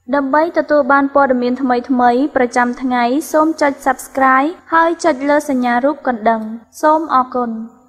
ដើម្បីទទួលបានព័ត៌មានថ្មីៗប្រចាំថ្ងៃសូមចុច Subscribe ហើយចុចលើសញ្ញារូបកណ្ដឹងសូមអរគុណ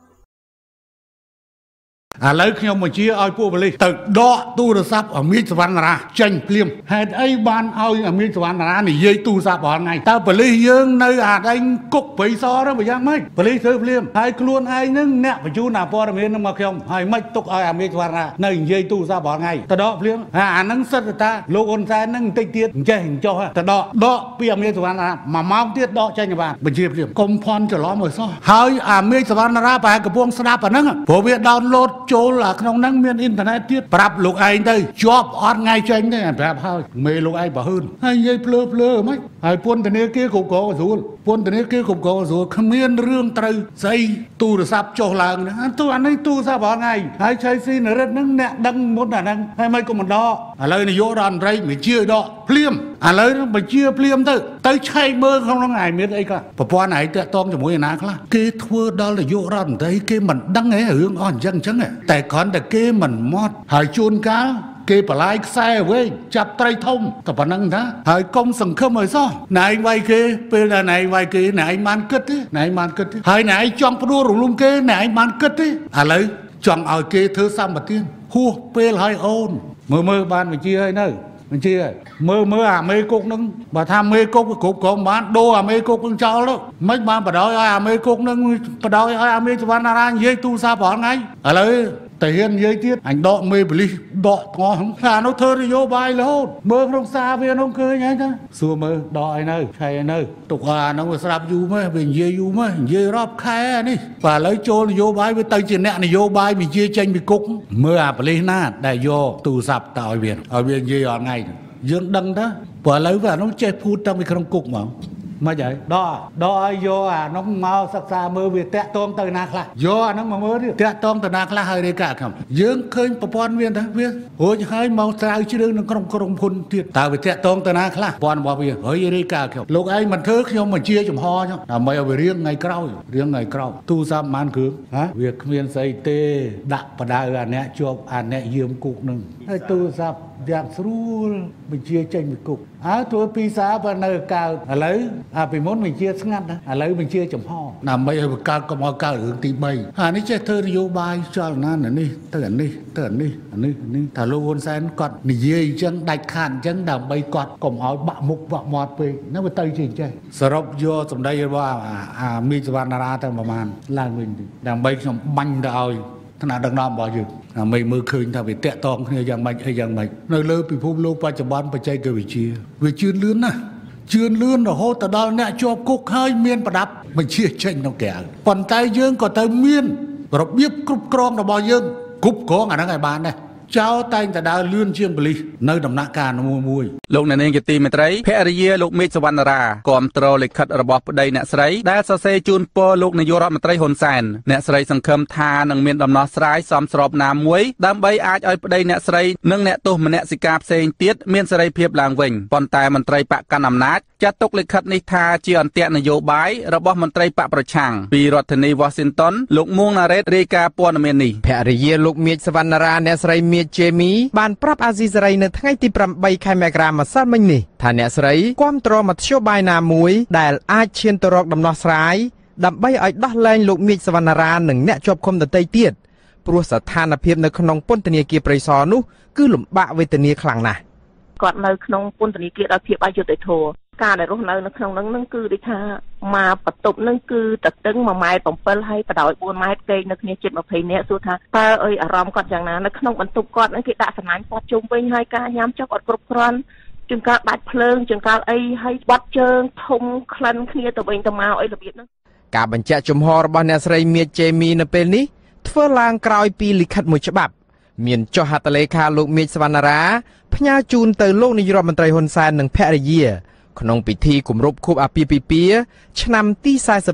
ឥឡូវខ្ញុំបញ្ជាឲ្យពួកប៉ូលីសទៅដកទូរស័ព្ទអមេរិកសវណ្ណរាចេញភ្លាមហេតុអីបានឲ្យអមេរិកសវណ្ណរានិយាយទូរស័ព្ទរាល់ថ្ងៃតើប៉ូលីសយើងនៅអាដេញគុកព្រៃសរទៅយ៉ាងម៉េចប៉ូលីសធ្វើភ្លាមហើយខ្លួនឯងនឹងអ្នកបញ្ជូនព័ត៌មាននឹងមកខ្ញុំហើយមិនទុកឲ្យអមេរិកសវណ្ណរានៅនិយាយទូរស័ព្ទរាល់ថ្ងៃទៅដកភ្លាមអាហ្នឹងសិតតាលោកអ៊ុនសែននឹងបន្តិចទៀតអញ្ចេះអញ្ចោះទៅដកពីអមេរិកសវណ្ណរា1ម៉ោងទៀតដកចេញបានបញ្ជាភ្លាមកុំភ័ន្តច្រឡំឲ្យសោះហើយអាមេរិកសវណ្ណរាប្រហែលកំពុងស្ដាប់អាហ្នឹងព្រោះវាដោនឡូតចូលក្នុងហ្នឹងមានអ៊ីនធឺណិតទៀតប្រាប់លោកឯងទៅជាប់អត់ថ្ងៃចេញទេប្រាប់ហើយមេលោកឯងបើហ៊ឺនហើយនិយាយភ្លើហ្មងហើយពន្ធនាគារគ្រប់គ្រងស្រួលពន្ធនាគារគ្រប់គ្រងស្រួលគ្មានរឿងត្រូវស្អីទូរស័ព្ទចុះឡើងហ្នឹងទូអានេះទូរស័ព្ទរាល់ថ្ងៃហើយឆៃស៊ីនរិទ្ធហ្នឹងអ្នកដឹងមុនអាហ្នឹងហើយមិនក៏មិនដកឥឡូវនាយករដ្ឋមន្ត្រីបញ្ជាដកភ្លាមឥឡូវបញ្ជាភ្លាមទៅឆែកមើលក្នុងហ្នឹងឯងមានអីខ្លះប្រព័ន្ធឯងតាក់ទងជាមួយឯណាខ្លះគេធ្វើដល់នាយករដ្ឋមន្ត្រីគេមិនដឹងទេរឿងអស់អញ្ចឹងតែគ្រាន់តែគេមិនមកហើយជួនកាលគេបលាយខ្សែវែងចាប់ត្រីធំតែប៉ុណ្្នឹងថាហើយកុំសង្ឃឹមឲ្យសោះណែឯងវាយគេពេលដែលណែឯងវាយគេណែឯងបានគិតទេណែឯងបានគិតទេហើយណែឯងចង់ផ្ដួលរំលំគេណែឯងបានគិតទេឥឡូវចង់ឲ្យគេធ្វើសម្បទានហួសពេលឲ្យអូនមើលបានបញ្ជាឲ្យនៅបញ្ជាមើលអាមេគុកនឹងបើថាមេគុកគ្រប់គ្រងបានដូរអាមេគុកនឹងចោលទៅមិនបានបដ ாய் ឲ្យអាមេគុកនឹងបដ ாய் ឲ្យអាមេសវណ្ណរានិយាយទូរស័ព្ទរាល់ថ្ងៃឥឡូវតែហ៊ាននិយាយទៀតអញដកមេប៉ូលីសដកថ្ងថានោះធ្វើនយោបាយរហូតមើលក្នុងសារវានោះឃើញហើយចាសួរមើលដកឲ្យនៅឆៃឲ្យនៅទុកអានោះវាស្រាប់យូរម៉េចវានិយាយយូរម៉េចនិយាយរាប់ខែនេះបាទឥឡូវចូលនយោបាយវាទៅជាអ្នកនយោបាយវិជាចេញពីគុកមើលអាប៉ូលីសណាដែលយកទូរស័ព្ទទៅឲ្យវានិយាយរាល់ថ្ងៃយើងដឹងទៅព្រោះឥឡូវវាអានោះចេះភូតតាំងពីក្នុងគុកហ្មងមិនហើយដកឲ្យយកអានោះមកសិក្សាមើលវាតាក់តងទៅណាខ្លះយកអានោះមកមើលទៀតតាក់តងទៅណាខ្លះហើយរាយការណ៍ខ្ញុំយើងឃើញប្រព័ន្ធវាថាវារួចហើយមកស្រាវជ្រាវនឹងក្រុមហ៊ុនទៀតតើវាតាក់តងទៅណាខ្លះប្រព័ន្ធរបស់វាហើយរាយការណ៍ខ្ញុំលោកឯងមិនធ្វើខ្ញុំបញ្ជាចំហខ្ញុំដើម្បីឲ្យវារៀងថ្ងៃក្រោយទូរស័ព្ទបានគ្រឿងវាគ្មានស្អីទេដាក់បដៅអាអ្នកជាប់អាអ្នកយាមគុកនឹងហើយទូរស័ព្ទយ៉ាងស្រួលបញ្ជាចេញពីគុកធ្វើពីសារបើនៅកើតឥឡូវពីមុនបញ្ជាស្ងាត់ណាឥឡូវបញ្ជាចំហដើម្បីឲ្យបង្កើតកុំឲ្យកើតរឿងទី3អានេះចេះធ្វើនយោបាយចលនានេះទៅអានេះថាលោកហ៊ុនសែនគាត់និយាយអញ្ចឹងដាច់ខាតអញ្ចឹងដើម្បីគាត់កុំឲ្យបាក់មុខបាក់មាត់ពេកហ្នឹងវាទៅជាអញ្ចឹងសរុបយកសម្ដីរបស់អាមីសវណ្ណរាទៅប្រហែលឡើងវិញដើម្បីខ្ញុំបាញ់ទៅឲ្យថ្នាក់ដឹកនាំរបស់យើងដើម្បីមើលឃើញថាវាតាក់ទងគ្នាយ៉ាងម៉េចអីយ៉ាងម៉េចនៅលើពិភពលោកបច្ចុប្បន្នបច្ចេកវិទ្យាវាជឿនលឿនណាស់ជឿនលឿនរហូតទៅដល់អ្នកជាប់គុកហើយមានប្រដាប់បញ្ជាចេញនៅក្រៅប៉ុន្តែយើងក៏ទៅមានរបៀបគ្រប់គ្រងរបស់យើងគ្រប់គ្រងអាហ្នឹងឲ្យបានដែរចៅតែងតែដើរលឿនជាងប៉ូលីសនៅដំណាក់កាលមួយលោកអ្នកនាងជាទីមេត្រីភរិយាលោកមេឃសវណ្ណរាគាំទ្រលិខិតរបស់ប្តីអ្នកស្រីដែលសរសេរជូនពរលោកនាយករដ្ឋមន្ត្រីហ៊ុនសែនអ្នកស្រីសង្ឃឹមថានឹងមានដំណោះស្រាយសមស្របណាមួយដើម្បីអាចឲ្យប្តីអ្នកស្រីនិងអ្នកទោសមនសិការផ្សេងទៀតមានសេរីភាពឡើងវិញប៉ុន្តែមន្ត្រីបកកណ្ដាលអំណាចចាត់ទុកលិខិតនេះថាជាអន្ទាក់នយោបាយរបស់មន្ត្រីបកប្រឆាំងពីរដ្ឋធានី Washington លោកមួងណារ៉េតរាយការណ៍ព័ត៌មាននេះភរិយាលោកមេឃសវណ្ណរាអ្នកស្រីមេឃជេមីបានប្រាប់អាស៊ីសេរីនៅថ្ងៃទី8 ខែមករាម្សិលមិញនេះថាអ្នកស្រីគាំទ្រមធ្យោបាយណាមួយដែលអាចឈានទៅរកដំណោះស្រាយដើម្បីឲ្យដោះលែងលោកមេឃសវណ្ណរានិងអ្នកជាប់ឃុំដទៃទៀតព្រោះស្ថានភាពនៅក្នុងពន្ធនាគារព្រៃសរនោះគឺលំបាកវេទនាខ្លាំងណាស់គាត់នៅក្នុងពន្ធនាគារដោយភាពអយុត្តិធម៌ការដែលរស់នៅក្នុងហ្នឹងគឺដូចថាមកបន្ទប់ហ្នឹងគឺតឹង1.7 ម៉ែត្រហើយបដោយ4 ម៉ែត្រគេនៅគ្នាជិត20នាក់សួរថាតើអីអារម្មណ៍គាត់យ៉ាងណានៅក្នុងបន្ទប់គាត់ហ្នឹងគេដាក់សំណាញ់ព័ទ្ធជុំវិញហើយការញ៉ាំចុកអត់គ្រប់គ្រាន់ជួនកាលបាច់ភ្លើងជួនកាលអីហើយបាត់ជើងធំក្លិនគ្នាទៅវិញទៅមកអីរបៀបហ្នឹងការបញ្ជាក់ជំហររបស់អ្នកស្រីមេឃជេមីនៅពេលនេះធ្វើឡើងក្រោយពីលិខិតមួយច្បាប់មានចុះហត្ថលេខាលោកមេឃសវណ្ណរាផ្ញើជូនទៅលោកនាយរដ្ឋមន្ត្រីហ៊ុនសែននិងភរិយាក្នុងពិធីគម្រប់ខួបអាពាហ៍ពិពាហ៍ឆ្នាំទី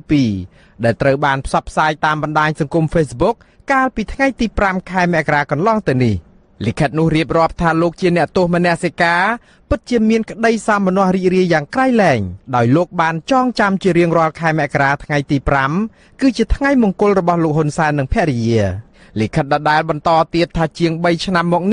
42ដែលត្រូវបានផ្សព្វផ្សាយតាមបណ្ដាញសង្គម Facebook កាលពីថ្ងៃទី5 ខែមករាកន្លងទៅនេះលិខិតនោះរៀបរាប់ថាលោកជាអ្នកទោសមនសិការពិតជាមានក្តីសោមនស្សរីករាយយ៉ាងក្រៃលែងដោយលោកបានចងចាំជារៀងរាល់ខែមករាថ្ងៃទី5គឺជាថ្ងៃមង្គលរបស់លោកហ៊ុនសែននិងភរិយាលិខិតដដែលបន្តទៀតថាជាង3ឆ្នាំមកនេះ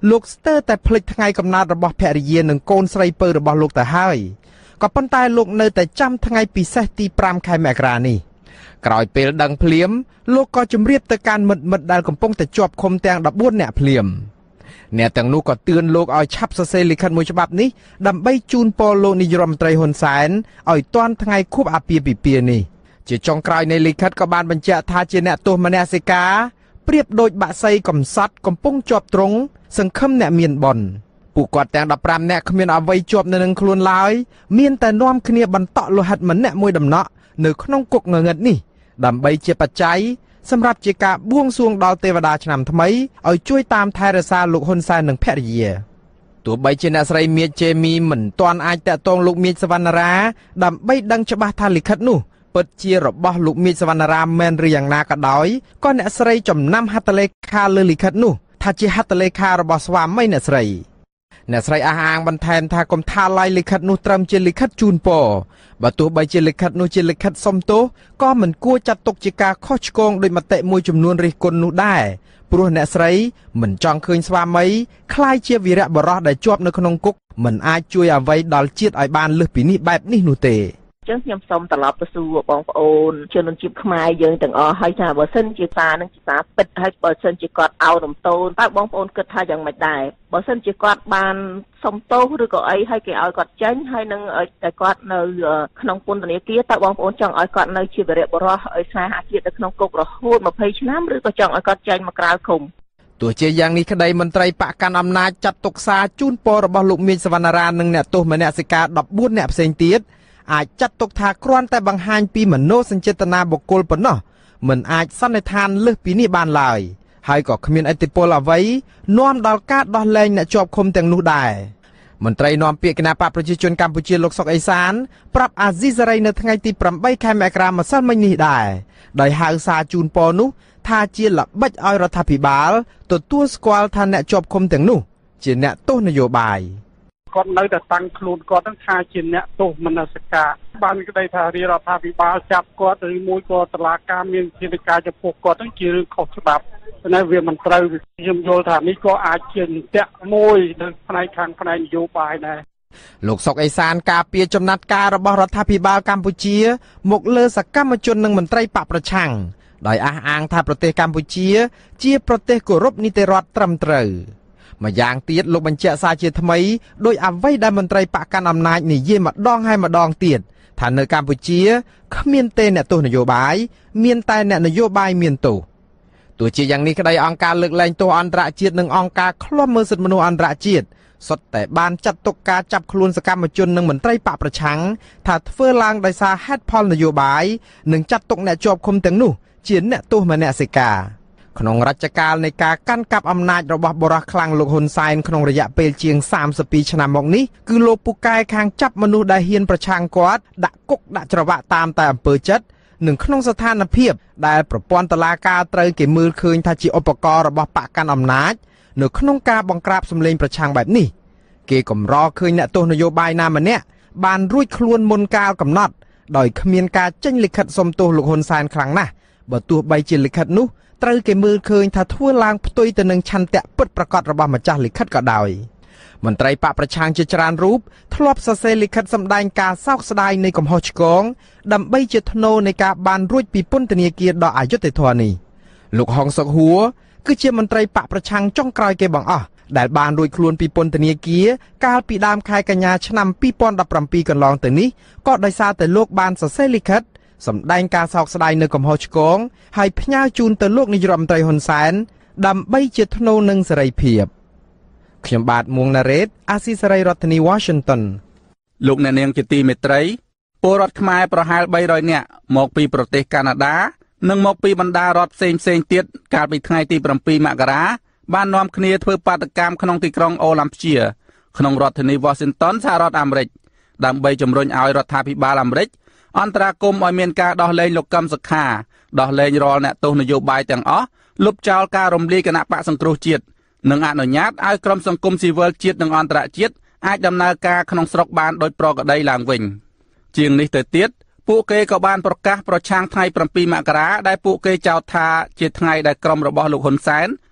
លោកស្ទើរតែភ្លេចថ្ងៃកំណើតរបស់ភរិយានិងកូនស្រីពៅរបស់លោកទៅហើយក៏ប៉ុន្តែលោកនៅតែចាំថ្ងៃពិសេសទី5ខែមករានេះក្រោយពេលដឹងភ្លាមលោកក៏ជម្រាបទៅកាន់មិត្តដែលកំពុងតែជាប់ឃុំទាំង14នាក់ភ្លាមអ្នកទាំងនោះក៏ទឿនលោកឲ្យឆាប់សរសេរលិខិតមួយច្បាប់នេះដើម្បីជូនពរលោកនាយរដ្ឋមន្ត្រីហ៊ុនសែនឲ្យទាន់ថ្ងៃខួបអាពាហ៍ពិពាហ៍នេះជាចុងក្រោយនៃលិខិតក៏បានបញ្ជាក់ថាជាអ្នកទោសមនសិការប្រៀបដូចបាក់សីកំសត់កំពុងជាប់ទ្រង់សង្ឃឹមអ្នកមានបុណ្យពួកគាត់ទាំង15នាក់គ្មានអ្វីជាប់នៅនឹងខ្លួនឡើយមានតែនាំគ្នាបន្តក់លោហិតម្នាក់មួយដំណក់នៅក្នុងគុកងងឹតនេះដើម្បីជាបច្ច័យសម្រាប់ជាការបួងសួងដល់ទេវតាឆ្នាំថ្មីឲ្យជួយតាមថែរក្សាលោកហ៊ុនសែននិងភរិយាទោះបីជាអ្នកស្រីមៀតជេមីមិនទាន់អាចតាក់ទងលោកមៀតសវណ្ណារាដើម្បីដឹងច្បាស់ថាលិខិតនោះពិតជារបស់លោកមៀតសវណ្ណារាមែនឬយ៉ាងណាក៏ដោយក៏អ្នកស្រីចំណាំហត្ថលេខាលើលិខិតនោះថាជាហត្ថលេខារបស់ស្វាមីអ្នកស្រីអះអាងបន្ថែមថាកុំថាឡាយលិខិតនោះត្រឹមជាលិខិតជូនពរបើទោះបីជាលិខិតនោះជាលិខិតសុំទោសក៏មិនគួរចាត់ទុកជាការខុសឆ្គងដោយមតិមួយចំនួនរិះគន់នោះដែរព្រោះអ្នកស្រីមិនចង់ឃើញស្វាមីคล้ายជាវីរៈបរិះដែលជាប់នៅក្នុងគុកមិនអាចជួយអ្វីដល់ជាតិឲ្យបានលើសពីនេះបែបនេះនោះទេចឹងខ្ញុំសូមត្រឡប់ទៅសួរបងប្អូនជនជាតិខ្មែរយើងទាំងអស់ហើយថាបើសិនជាសារនឹងជាសារពិតហើយបើសិនជាគាត់ឲ្យរំទោនតើបងប្អូនគិតថាយ៉ាងម៉េចដែរបើសិនជាគាត់បានសុំទោសឬក៏អីហើយគេឲ្យគាត់ចេញហើយនឹងតែគាត់នៅក្នុងពន្ធនាគារតើបងប្អូនចង់ឲ្យគាត់នៅជាវីរៈបុរសឲ្យសារអាជាតិនៅក្នុងគុករហូត20ឆ្នាំឬក៏ចង់ឲ្យគាត់ចេញមកក្រៅឃុំទោះជាយ៉ាងនេះក្តីមន្ត្រីបកកាន់អំណាចចាត់ទុកសារជូនពររបស់លោកមៀតសវណ្ណារានិងអ្នកទោសមនសិការ14អ្នកផ្សេងទៀតអាចចាត់ទុកថាគ្រាន់តែបង្ហាញពីមនោសញ្ចេតនាបុគ្គលប៉ុណ្ណោះមិនអាចសន្និដ្ឋានលើសពីនេះបានឡើយហើយក៏គ្មានឥទ្ធិពលអ្វីនាំដល់ការដោះលែងអ្នកជាប់ឃុំទាំងនោះដែរមន្ត្រីនាំពាក្យគណៈបកប្រជាជនកម្ពុជាលោកសុកអេសានប្រាប់អាស៊ីសេរីនៅថ្ងៃទី8ខែមករាម្សិលមិញនេះដែរដោយហៅសារជូនពរនោះថាជាល្បិចឲ្យរដ្ឋាភិបាលទទួលស្គាល់ថាអ្នកជាប់ឃុំទាំងនោះជាអ្នកទោសនយោបាយគាត់នៅតែតាំងខ្លួនគាត់នឹងថាជាអ្នកទោសមនសិការបានក្តីថារដ្ឋាភិបាលចាប់គាត់ឬមួយក៏តុលាការមានជាវិការចំពោះគាត់នឹងជារឿងខុសច្បាប់ប៉ុន្តែវាមិនត្រូវខ្ញុំយល់ថានេះក៏អាចជានីតិមួយនៅផ្នែកខាងផ្នែកនយោបាយដែរលោកសុកអេសានការពារចំណាត់ការរបស់រដ្ឋាភិបាលកម្ពុជាមកលើសកម្មជននិងមន្ត្រីបកប្រឆាំងដោយអះអាងថាប្រទេសកម្ពុជាជាប្រទេសគោរពនីតិរដ្ឋត្រឹមត្រូវម្យ៉ាងទៀតលោកបញ្ជាក់សារជាថ្មីដោយអ្វីដែលមន្ត្រីបកកាន់អំណាចនិយាយម្ដងហើយម្ដងទៀតថានៅកម្ពុជាគ្មានទេអ្នកទោសនយោបាយមានតែអ្នកនយោបាយមានទោសទោះជាយ៉ាងនេះក្តីអង្គការលើកលែងទោសអន្តរជាតិនិងអង្គការឃ្លាំមើលសិទ្ធិមនុស្សអន្តរជាតិសុទ្ធតែបានចាត់ទុកការចាប់ខ្លួនសកម្មជននិងមន្ត្រីបកប្រឆាំងថាធ្វើឡើងដោយសារហេតុផលនយោបាយនិងចាត់ទុកអ្នកជាប់ឃុំទាំងនោះជាអ្នកទោសមនសិការក្នុងរជ្ជកាលនៃការកាន់កាប់អំណាចរបស់បរិះខ្លាំងលោកហ៊ុនសែនក្នុងរយៈពេលជាង32ឆ្នាំមកនេះគឺលោកពូកែខាងចាប់មនុស្សដែលហ៊ានប្រឆាំងគាត់ដាក់គុកដាក់ច្រវាក់តាមតែអំពើចិត្តនិងក្នុងស្ថានភាពដែលប្រព័ន្ធតុលាការត្រូវគេមើលឃើញថាជាឧបករណ៍របស់បកកាន់អំណាចនៅក្នុងការបង្ក្រាបសម្លេងប្រឆាំងបែបនេះគេកម្រឃើញអ្នកទោសនយោបាយណាម្នាក់បានរួចខ្លួនមុនកាលកំណត់ដោយគ្មានការចេញលិខិតសុំទោសលោកហ៊ុនសែនខ្លាំងណាស់បើទោះបីជាលិខិតនោះត្រូវគេមើលឃើញថាធ្វើឡើងផ្ទុយទៅនឹងឆន្ទៈពិតប្រាកដរបស់ម្ចាស់លិខិតក៏ដោយមន្ត្រីបកប្រឆាំងជាច្រើនរូបធ្លាប់សរសេរលិខិតសម្ដែងការសោកស្ដាយនៃកំហុសឆ្គងដើម្បីជាថ្នូរនៃការបានរួចពីពន្ធនាគារដ៏អយុត្តិធម៌នេះលោកហុងសុកហួរគឺជាមន្ត្រីបកប្រឆាំងចុងក្រោយគេបង្អស់ដែលបានរួចខ្លួនពីពន្ធនាគារកាលពីដើមខែកញ្ញាឆ្នាំ2017កន្លងទៅនេះក៏ដោយសារតែលោកបានសរសេរលិខិតសម្ដែងការសោកស្ដាយនៅកំហុសឆ្គងហើយផ្ញើជូនទៅលោកនាយរដ្ឋមន្ត្រីហ៊ុនសែនដើម្បីជាថ្នូរនឹងសេរីភាពខ្ញុំបាទមួងណារ៉េតអាស៊ីសេរីរដ្ឋធានី Washington លោកអ្នកនាងជាទីមេត្រីពលរដ្ឋខ្មែរប្រហែល300នាក់មកពីប្រទេសកាណាដានិងមកពីបណ្ដារដ្ឋផ្សេងទៀតកាលពីថ្ងៃទី7មករាបាននាំគ្នាធ្វើបាតកម្មក្នុងទីក្រុងអូឡាំព្យាក្នុងរដ្ឋធានី Washington សហរដ្ឋអាមេរិកដើម្បីជំរុញឲ្យរដ្ឋាភិបាលអាមេរិកអន្តរាគមន៍ឲ្យមានការដោះលែងលោកកឹមសុខាដោះលែងរាល់អ្នកទោសនយោបាយទាំងអស់លុបចោលការរំលាយគណៈបកសង្គ្រោះជាតិនិងអនុញ្ញាតឲ្យក្រុមសង្គមស៊ីវិលជាតិនិងអន្តរជាតិអាចដំណើរការក្នុងស្រុកបានដោយប្រក្រតីឡើងវិញជាងនេះទៅទៀតពួកគេក៏បានប្រកាសប្រឆាំងថ្ងៃ7មករាដែលពួកគេចោទថាជាថ្ងៃដែលក្រុមរបស់លោកហ៊ុនសែន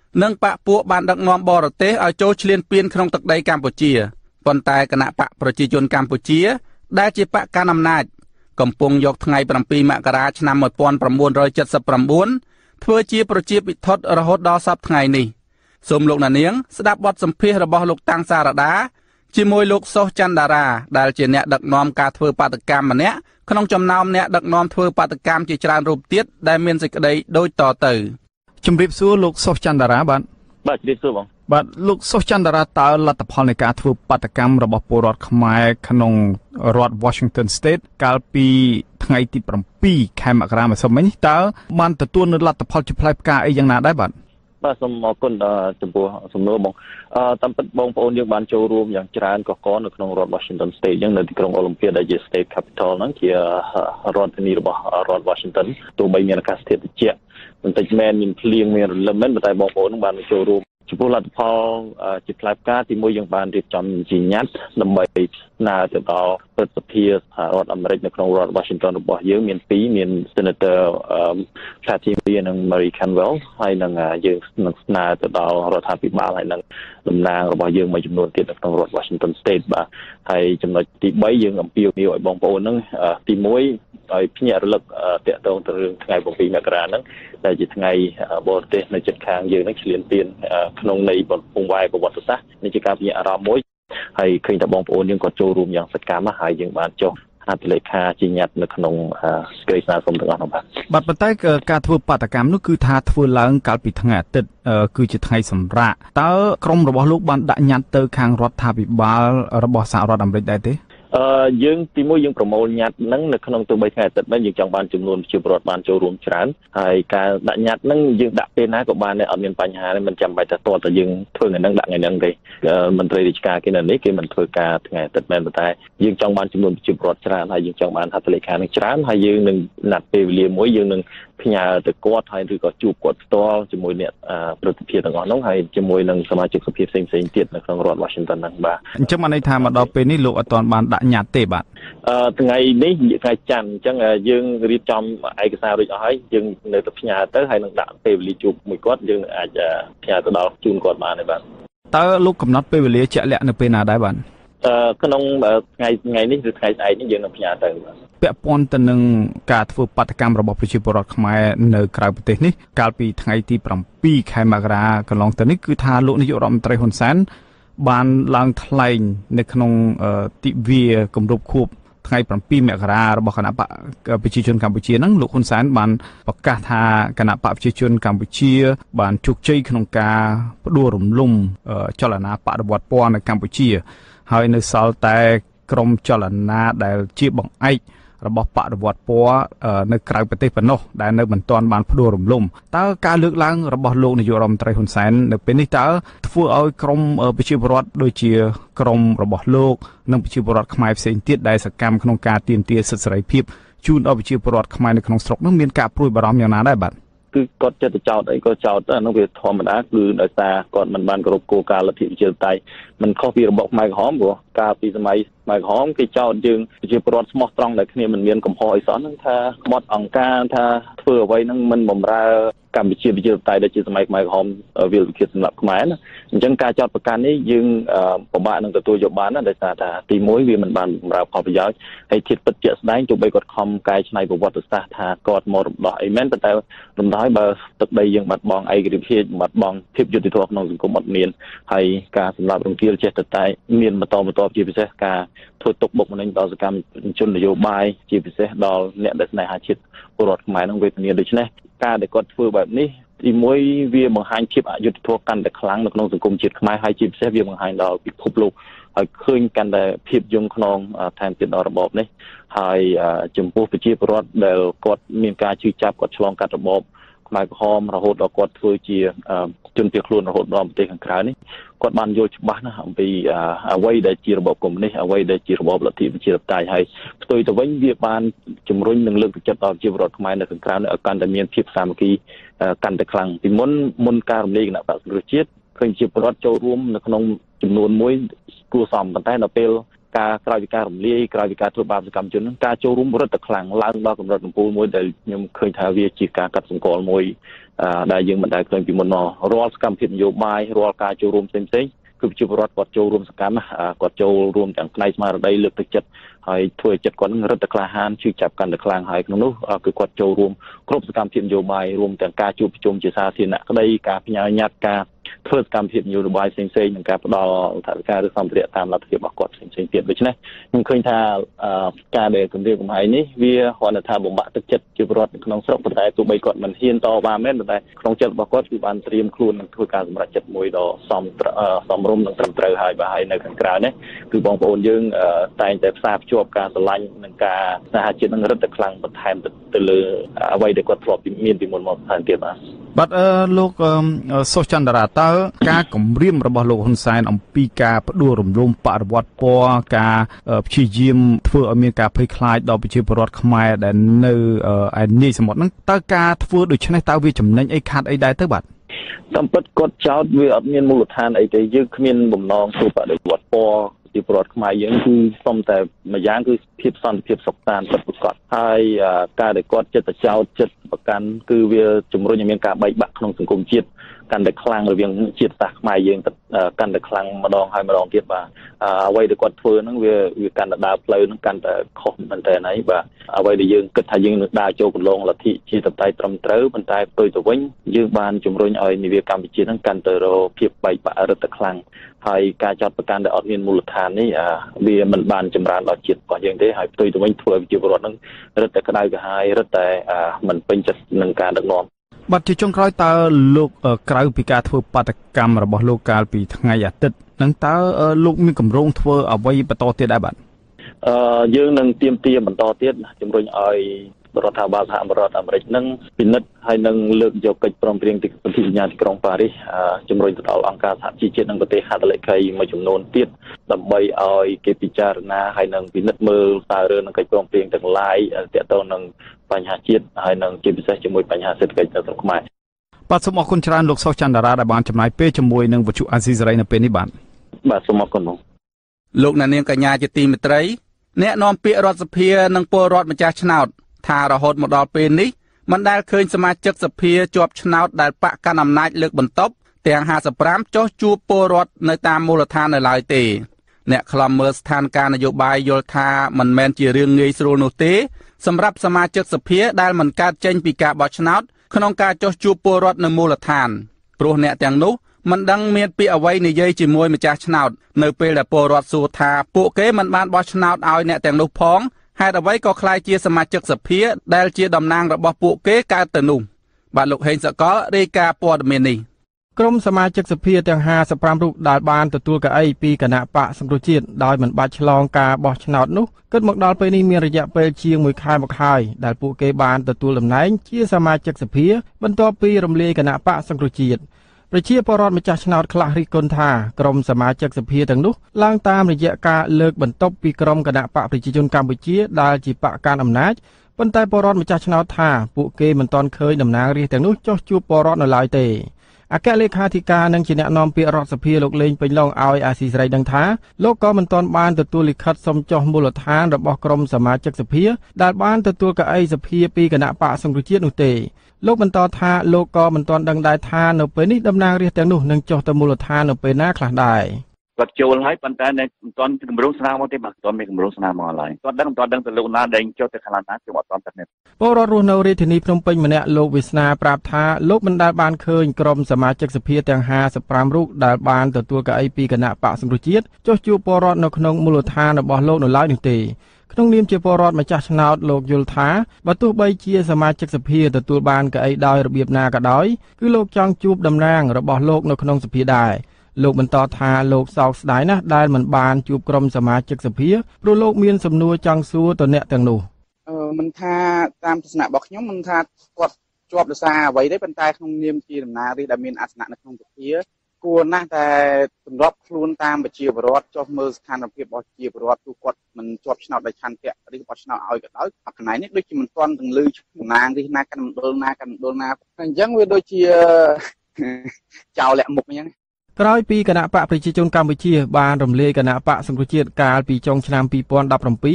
និងបកពួកបានដឹកនាំបរទេសឲ្យចូលឈ្លានពានក្នុងទឹកដីកម្ពុជាប៉ុន្តែគណៈបកប្រជាជនកម្ពុជាដែលជាបកកណ្ដាលអំណាចកំពុងយកថ្ងៃ7មករាឆ្នាំ1979ធ្វើជាប្រជាពិធដ្ឋរហូតដល់សព្វថ្ងៃនេះសូមលោកអ្នកនាងស្ដាប់បទសម្ភាសន៍របស់លោកតាំងសារដាជាមួយលោកសុសច័ន្ទតារាដែលជាអ្នកដឹកនាំការធ្វើបាតកម្មម្នាក់ក្នុងចំណោមអ្នកដឹកនាំធ្វើបាតកម្មជាច្រើនរូបទៀតដែលមានសេចក្តីដូចតទៅជំរាបសួរលោកសុសច័ន្ទតារាបាទជំរាបសួរបងបាទលោកសុសច័ន្ទតារាតើលទ្ធផលនៃការធ្វើបាតកម្មរបស់ពលរដ្ឋខ្មែរក្នុងរដ្ឋ Washington State កាលពីថ្ងៃទី7ខែមករាម្សិលមិញតើបានទទួលនៅលទ្ធផលជាផ្លែផ្កាអីយ៉ាងណាដែរបាទសូមអរគុណចំពោះសំណួរបងតាមពិតបងប្អូនយើងបានចូលរួមយ៉ាងច្រើនកកនៅក្នុងរដ្ឋ Washington State យ៉ាងនៅទីក្រុង Olympia ដែលជា State Capital ហ្នឹងជារដ្ឋធានីរបស់រដ្ឋ Washington ទោះបីមានអាកាសធាតុត្រជាក់បន្តិចមែនមានភ្លៀងមានរលឹមមែនតែបងប្អូនបានចូលរួមចំពោះលទ្ធផលជាផ្លែផ្កាទីមួយយើងបានរៀបចំជាញត្តិដើម្បីស្នើទៅដល់ព្រឹទ្ធសភាសហរដ្ឋអាមេរិកនៅក្នុងរដ្ឋ Washington របស់យើងមាន2មាន Senator Patty Murray និង Mary Canwell ហើយនឹងយើងនឹងស្នើទៅដល់រដ្ឋាភិបាលហើយនឹងតំណាងរបស់យើងមួយចំនួនទៀតនៅក្នុងរដ្ឋ Washington State បាទហើយចំណុចទី3យើងអំពាវនាវឲ្យបងប្អូនហ្នឹងទី1ឲ្យភ្ញាក់រលឹកតាក់ទងទៅរឿងថ្ងៃ7មករាហ្នឹងដែលជាថ្ងៃបរទេសនៅជិតខាងយើងហ្នឹងឈ្លានពានក្នុងន័យបំពង់វាយប្រវត្តិសាស្ត្រនេះជាការភ្ញាក់អារម្មណ៍មួយហើយឃើញថាបងប្អូនយើងក៏ចូលរួមយ៉ាងសកម្មហើយយើងបានចុះហត្ថលេខាជាញត្តិនៅក្នុងសេចក្តីស្នើសុំទាំងអស់នោះបាទប៉ុន្តែការធ្វើបាតកម្មនោះគឺថាធ្វើឡើងកាលពីថ្ងៃអាទិត្យគឺជាថ្ងៃសម្រាកតើក្រុមរបស់លោកបានដាក់ញត្តិទៅខាងរដ្ឋាភិបាលរបស់សហរដ្ឋអាមេរិកដែរទេយើងទីមួយយើងប្រមូលញត្តិហ្នឹងនៅក្នុងទៅ3ថ្ងៃអាទិត្យហ្នឹងយើងចង់បានចំនួនប្រជាពលរដ្ឋបានចូលរួមច្រើនហើយការដាក់ញត្តិហ្នឹងយើងដាក់ពេលណាក៏បានដែរអត់មានបញ្ហាទេមិនចាំបាច់តែតតែយើងធ្វើថ្ងៃហ្នឹងដាក់ថ្ងៃហ្នឹងទេមន្ត្រីរាជការគេនៅនេះគេមិនធ្វើការថ្ងៃអាទិត្យមែនតែយើងចង់បានចំនួនប្រជាពលរដ្ឋច្រើនហើយយើងចង់បានហត្ថលេខានឹងច្រើនហើយយើងនឹងណាត់ពេលវេលាមួយយើងនឹងផ្ញើទៅគាត់ហើយឬក៏ជួបគាត់ផ្ទាល់ជាមួយអ្នកព្រឹទ្ធសភាទាំងអស់នោះហើយជាមួយនឹងសមាជិកសភាផ្សេងៗទៀតនៅក្នុងរដ្ឋ Washington ហ្នឹងបាទអញ្ចឹងបានន័យថាមកដល់ពេលនេះលោកអត់ទាន់បានដាក់ញត្តិទេបាទថ្ងៃនេះថ្ងៃច័ន្ទអញ្ចឹងយើងរៀបចំឯកសាររួចអស់ហើយយើងនៅតែផ្ញើទៅហើយនឹងដាក់ពេលវេលាជួបមួយគាត់យើងអាចផ្ញើទៅដល់ជូនគាត់បានទេបាទតើលោកកំណត់ពេលវេលាជាក់លាក់នៅពេលណាដែរបាទក្នុងថ្ងៃនេះឬថ្ងៃស្អែកនេះយើងនឹងផ្ញើទៅពាក់ព័ន្ធទៅនឹងការធ្វើបាតកម្មរបស់ប្រជាពលរដ្ឋខ្មែរនៅក្រៅប្រទេសនេះកាលពីថ្ងៃទី7ខែមករាកន្លងទៅនេះគឺថាលោកនាយករដ្ឋមន្ត្រីហ៊ុនសែនបានឡើងថ្លែងនៅក្នុងទិវាគម្រប់ខួបថ្ងៃ7មករារបស់គណៈបកប្រជាជនកម្ពុជាហ្នឹងលោកហ៊ុនសែនបានប្រកាសថាគណៈបកប្រជាជនកម្ពុជាបានជោគជ័យក្នុងការផ្ដួលរំលំចលនាបដិវត្តពណ៌នៅកម្ពុជាហើយនៅសល់តែក្រុមចលនាដែលជាបង្អែករបស់បដិវត្តពណ៌នៅក្រៅប្រទេសប៉ុណ្ណោះដែលនៅមិនទាន់បានផ្ដួលរំលំតើការលើកឡើងរបស់លោកនាយករដ្ឋមន្ត្រីហ៊ុនសែននៅពេលនេះតើធ្វើឲ្យក្រុមប្រជាពលរដ្ឋដូចជាក្រុមរបស់លោកនិងប្រជាពលរដ្ឋខ្មែរផ្សេងទៀតដែលសកម្មក្នុងការទាមទារសិទ្ធិសេរីភាពជូនដល់ប្រជាពលរដ្ឋខ្មែរនៅក្នុងស្រុកនោះមានការព្រួយបារម្ភយ៉ាងណាដែរបាទគឺគាត់ចិត្តចោតអីក៏ចោតអានោះវាធម្មតាគឺដោយសារគាត់មិនបានគោរពគោលការណ៍លទ្ធិប្រជាធិបតេយ្យមិនខុសពីរបបខ្មែរក្រហមព្រោះកាលពីសម័យខ្មែរក្រហមគេចោតយើងប្រជាពលរដ្ឋស្មោះត្រង់ដែលគ្នាមិនមានកំហុសអីសោះហ្នឹងថាក្បត់អង្គការថាធ្វើអ្វីហ្នឹងមិនបម្រើកម្ពុជាប្រជាធិបតេយ្យដែលជាសម័យខ្មែរក្រហមវាលវិឃាតសម្រាប់ខ្មែរណាអញ្ចឹងការចោតប្រកាន់នេះយើងពិបាកនឹងទទួលយកបានណាដោយសារថាទី1វាមិនបានបម្រើផលប្រយោជន៍ហើយធៀបពិតជាក់ស្ដែងទោះបីគាត់ខំកែច្នៃប្រវត្តិសាស្ត្រថាគាត់មករំដោះអីមែនប៉ុន្តែរំដោះឲ្យបើទឹកដីយើងបាត់បង់ឯករាជ្យភាពបាត់បង់ភាពយុត្តិធម៌ក្នុងសង្គមអត់មានហើយការសម្លាប់រង្គាលចេះតែមានបន្តជាពិសេសការធ្វើទុកបុកម្នេញដល់សកម្មជននយោបាយជាពិសេសដល់អ្នកដែលស្នេហាជាតិពលរដ្ឋខ្មែរនឹងវេទនាដូច្នេះការដែលគាត់ធ្វើបែបនេះទីមួយវាបង្ហាញភាពអយុត្តិធម៌កាន់តែខ្លាំងនៅក្នុងសង្គមជាតិខ្មែរហើយជាពិសេសវាបង្ហាញដល់ពិភពលោកហើយឃើញកាន់តែភាពយង់ក្នុងថែមទៀតដល់របបនេះហើយចំពោះប្រជាពលរដ្ឋដែលគាត់មានការជឿចាប់គាត់ឆ្លងកាត់របបខ្មែរក្រហមរហូតដល់គាត់ធ្វើជាជនភៀសខ្លួនរហូតដល់ប្រទេសខាងក្រៅនេះគាត់បានយល់ច្បាស់ណាស់អំពីអ្វីដែលជារបបកុម្មុយនីសអ្វីដែលជារបបលទ្ធិប្រជាធិបតេយ្យហើយផ្ទុយទៅវិញវាបានជំរុញនិងលើកទឹកចិត្តដល់ប្រជាពលរដ្ឋខ្មែរនៅខាងក្រៅនេះឲ្យកាន់តែមានភាពសាមគ្គីកាន់តែខ្លាំងពីមុនការរំលាយគណៈបក្សសង្គ្រោះជាតិឃើញជាពលរដ្ឋចូលរួមនៅក្នុងចំនួនមួយគួរសមប៉ុន្តែដល់ពេលការក្រោយពីការរំលាយក្រោយពីការធ្វើបាបសកម្មជនការចូលរួមរឹតតែខ្លាំងឡើងដល់កម្រិតកំពូលមួយដែលខ្ញុំឃើញថាវាជាការកាត់សម្គាល់មួយដែលយើងមិនដែលឃើញពីមុនមករាល់សកម្មភាពនយោបាយរាល់ការចូលរួមផ្សេងៗគឺប្រជាពលរដ្ឋគាត់ចូលរួមសកម្មគាត់ចូលរួមទាំងផ្នែកស្មារតីលើកទឹកចិត្តហើយធ្វើចិត្តគាត់នឹងរឹតតែក្លាហានជឿចាប់កាន់តែខ្លាំងហើយក្នុងនោះគឺគាត់ចូលរួមគ្រប់សកម្មភាពនយោបាយរួមទាំងការជួបប្រជុំជាសាធារណៈក្តីការផ្ញើញត្តិការធ្វើសកម្មភាពនយោបាយផ្សេងៗនិងការផ្ដល់ថវិកាឬសម្ភារៈតាមលទ្ធភាពរបស់គាត់ផ្សេងៗទៀតដូច្នេះខ្ញុំឃើញថាការដែលគម្រាមកំហែងនេះវាគ្រាន់តែថាបំបាក់ទឹកចិត្តជាពលរដ្ឋនៅក្នុងស្រុកប៉ុន្តែទោះបីគាត់មិនហ៊ានតវ៉ាមែនប៉ុន្តែក្នុងចិត្តរបស់គាត់គឺបានត្រៀមខ្លួននឹងធ្វើការសម្រេចចិត្តមួយដ៏សមរម្យនិងត្រឹមត្រូវហើយបាទហើយនៅខាងក្រៅនេះគឺបងប្អូនយើងតែងតែផ្សារភ្ជាប់ការស្រឡាញ់និងការសហជាតិនឹងរឹតតែខ្លាំងបន្ថែមទៅលើអ្វីដែលគាត់ធ្លាប់មានពីមុនមកថែមទៀតបាទលោកសុចន្ទរាតើការគម្រាមរបស់លោកហ៊ុនសែនអំពីការផ្ដួលរំលំបរិវត្តពណ៌ការព្យាយាមធ្វើឲ្យមានការភ័យខ្លាចដល់ប្រជាពលរដ្ឋខ្មែរដែលនៅឯនាយសមុទ្រហ្នឹងតើការធ្វើដូច្នេះតើវាចំណេញអីខាតអីដែរទៅបាទតាមពិតគាត់ចោទវាអត់មានមូលដ្ឋានអីទេយើងគ្មានបំណងធ្វើបដិវត្តពណ៌ជាពលរដ្ឋខ្មែរយើងគឺសុំតែម្យ៉ាងគឺភាពសន្តិភាពសុខសាន្តពិតប្រាកដហើយការដែលគាត់ចិត្តចោទចិត្តប្រកាន់គឺវាជំរុញឲ្យមានការបែកបាក់ក្នុងសង្គមជាតិកាន់តែខ្លាំងរវាងជាតិសាសន៍ខ្មែរយើងកាន់តែខ្លាំងម្ដងហើយម្ដងទៀតបាទអ្វីដែលគាត់ធ្វើហ្នឹងវាកាន់តែដើរផ្លូវហ្នឹងកាន់តែខុសមែនតើហើយបាទអ្វីដែលយើងគិតថាយើងនឹងដើរចូលកន្លងលទ្ធិជាតបតៃត្រឹមត្រូវប៉ុន្តែផ្ទុយទៅវិញយើងបានជំរុញឲ្យនាវាកម្ពុជាហ្នឹងកាន់តែរកភាពបែកបាក់រឹតតែខ្លាំងហើយការចាត់ប្រកាន់ដែលអត់មានមូលដ្ឋាននេះវាមិនបានចម្រើនដល់ជាតិរបស់យើងទេហើយផ្ទុយទៅវិញធ្វើឲ្យប្រជាពលរដ្ឋហ្នឹងរឹតតែក្តៅក្រហាយរឹតតែមិនពេញចិត្តនឹងការដឹកនាំបាទជាចុងក្រោយតើលោកក្រៅពីការធ្វើបាតកម្មរបស់លោកកាលពីថ្ងៃអាទិត្យនឹងតើលោកមានគម្រោងធ្វើអ្វីបន្តទៀតដែរបាទយើងនឹងទាមទារបន្តទៀតជំរុញឲ្យរដ្ឋាភិបាលសហរដ្ឋអាមេរិកនឹងពិនិត្យហើយនឹងលើកយកកិច្ចព្រមព្រៀងសន្ធិសញ្ញាទីក្រុងប៉ារីសជំរុញទៅដល់អង្គការសហជីវជាតិនិងប្រទេសហត្ថលេខីមួយចំនួនទៀតដើម្បីឲ្យគេពិចារណាហើយនឹងពិនិត្យមើលតើរឿងនឹងកិច្ចព្រមព្រៀងទាំងឡាយទាក់ទងនឹងបញ្ហាជាតិហើយនឹងជាពិសេសជាមួយបញ្ហាសេដ្ឋកិច្ចនៅក្នុងខ្មែរបាទសូមអរគុណច្រើនលោកសុចន្ទរាដែលបានចំណាយពេលជាមួយនឹងវិទ្យុអាស៊ីសេរីនៅពេលនេះបាទសូមអរគុណលោកអ្នកនាងកញ្ញាជាទីមេត្រីអ្នកនាំពាក្យរដ្ឋសភានិងពលរដ្ឋម្ចាស់ឆ្នោតថារហូតមកដល់ពេលនេះមិនដែលឃើញសមាជិកសភាជាប់ឆ្នោតដែលបកកាន់អំណាចលើកបន្ទប់ទាំង55ចុះជួបពលរដ្ឋនៅតាមមូលដ្ឋាននៅឡើយទេអ្នកខ្លំមើលស្ថានភាពនយោបាយយល់ថាមិនមែនជារឿងងាយស្រួលនោះទេសម្រាប់សមាជិកសភាដែលមិនកើតចេញពីការបោះឆ្នោតក្នុងការចុះជួបពលរដ្ឋនៅមូលដ្ឋានព្រោះអ្នកទាំងនោះមិនដឹងមានពាក្យអ្វីនិយាយជាមួយម្ចាស់ឆ្នោតនៅពេលដែលពលរដ្ឋសួរថាពួកគេមិនបានបោះឆ្នោតឲ្យអ្នកទាំងនោះផងហេតុអ្វីក៏ខ្លាចជាសមាជិកសភាដែលជាតំណាងរបស់ពួកគេកើតទៅនោះបាទលោកហេងសកលរាយការណ៍ព័ត៌មាននេះក្រុមសមាជិកសភាទាំង55រូបដែលបានទទួលកៅអីពីគណៈបកសង្គ្រោះជាតិដោយមិនបាច់ឆ្លងការបោះឆ្នោតនោះគិតមកដល់ពេលនេះមានរយៈពេលជាង1ខែមកហើយដែលពួកគេបានទទួលតំណែងជាសមាជិកសភាបន្ទាប់ពីរំលាយគណៈបកសង្គ្រោះជាតិប្រជាពលរដ្ឋម្ចាស់ឆ្នោតខ្លះរិះគន់ថាក្រុមសមាជិកសភាទាំងនោះឡើងតាមរយៈការលើកបន្ទប់ពីក្រុមគណៈបកប្រជាជនកម្ពុជាដែលជាបកកាន់អំណាចប៉ុន្តែពលរដ្ឋម្ចាស់ឆ្នោតថាពួកគេមិនទាន់ឃើញតំណាងរាស្ត្រទាំងនោះចុះជួបពលរដ្ឋនៅឡើយទេអគ្គលេខាធិការនិងជាអ្នកនាំពាក្យរដ្ឋសភាលោកលេងពេញឡុងឲ្យអាស៊ីសេរីដឹងថាលោកក៏មិនទាន់បានទទួលលិខិតសុំចុះមូលដ្ឋានរបស់ក្រុមសមាជិកសភាដែលបានទទួលកៅអីសភាពីគណៈបកសង្គ្រោះជាតិនោះទេលោកបន្តថាលោកក៏មិនទាន់ដឹងដែរថានៅពេលនេះតំណាងរាស្ត្រទាំងនោះនឹងចុះទៅមូលដ្ឋាននៅពេលណាខ្លះដែរគាត់ចូលហើយប៉ុន្តែមិនទាន់គម្រោងស្នើមកទេបាទគាត់មានគម្រោងស្នើមកឡើយគាត់មិនទាន់ដឹងទៅលោកណាដែលចុះទៅខាងណាខ្ញុំអត់ទាន់ដឹងទេពលរដ្ឋរស់នៅរាជធានីភ្នំពេញម្នាក់លោកវាសនាប្រាប់ថាលោកមិនដែលបានឃើញក្រុមសមាជិកសភាទាំង55រូបដែលបានទទួលកៅអីពីគណៈបកសង្គ្រោះជាតិចុះជួបពលរដ្ឋនៅក្នុងមូលដ្ឋានរបស់លោកនៅឡើយនោះទេក្នុងនាមជាពលរដ្ឋម្ចាស់ឆ្នោតលោកយល់ថាបើទោះបីជាសមាជិកសភាទទួលបានកៅអីដោយរបៀបណាក៏ដោយគឺលោកចង់ជួបតំណាងរបស់លោកនៅក្នុងសភាដែរលោកបន្តថាលោកសោកស្ដាយណាស់ដែលមិនបានជួបក្រុមសមាជិកសភាព្រោះលោកមានសំណួរចង់សួរទៅអ្នកទាំងនោះមិនថាតាមទស្សនៈរបស់ខ្ញុំមិនថាគាត់ជាប់ដោយសារអ្វីទេប៉ុន្តែក្នុងនាមជាតំណាងរាស្ត្រដែលមានអាសនៈនៅក្នុងសភាគួរណាស់តែសម្របខ្លួនតាមប្រជាពលរដ្ឋចុះមើលស្ថានភាពរបស់ប្រជាពលរដ្ឋទូគាត់មិនជាប់ឆ្នោតដោយឆន្ទៈឬបោះឆ្នោតឲ្យក៏ដោយអកណៃនេះដូចជាមិនទាន់ទាំងលឺតំណាងរាស្ត្រណាកាន់មណ្ឌលណាអញ្ចឹងវាដូចជាចោលលាក់មុខអញ្ចឹងក្រោយពីគណៈបកប្រជាជនកម្ពុជាបានរំលាយគណៈបកសង្គ្រោះជាតិកាលពីចុងឆ្នាំ2017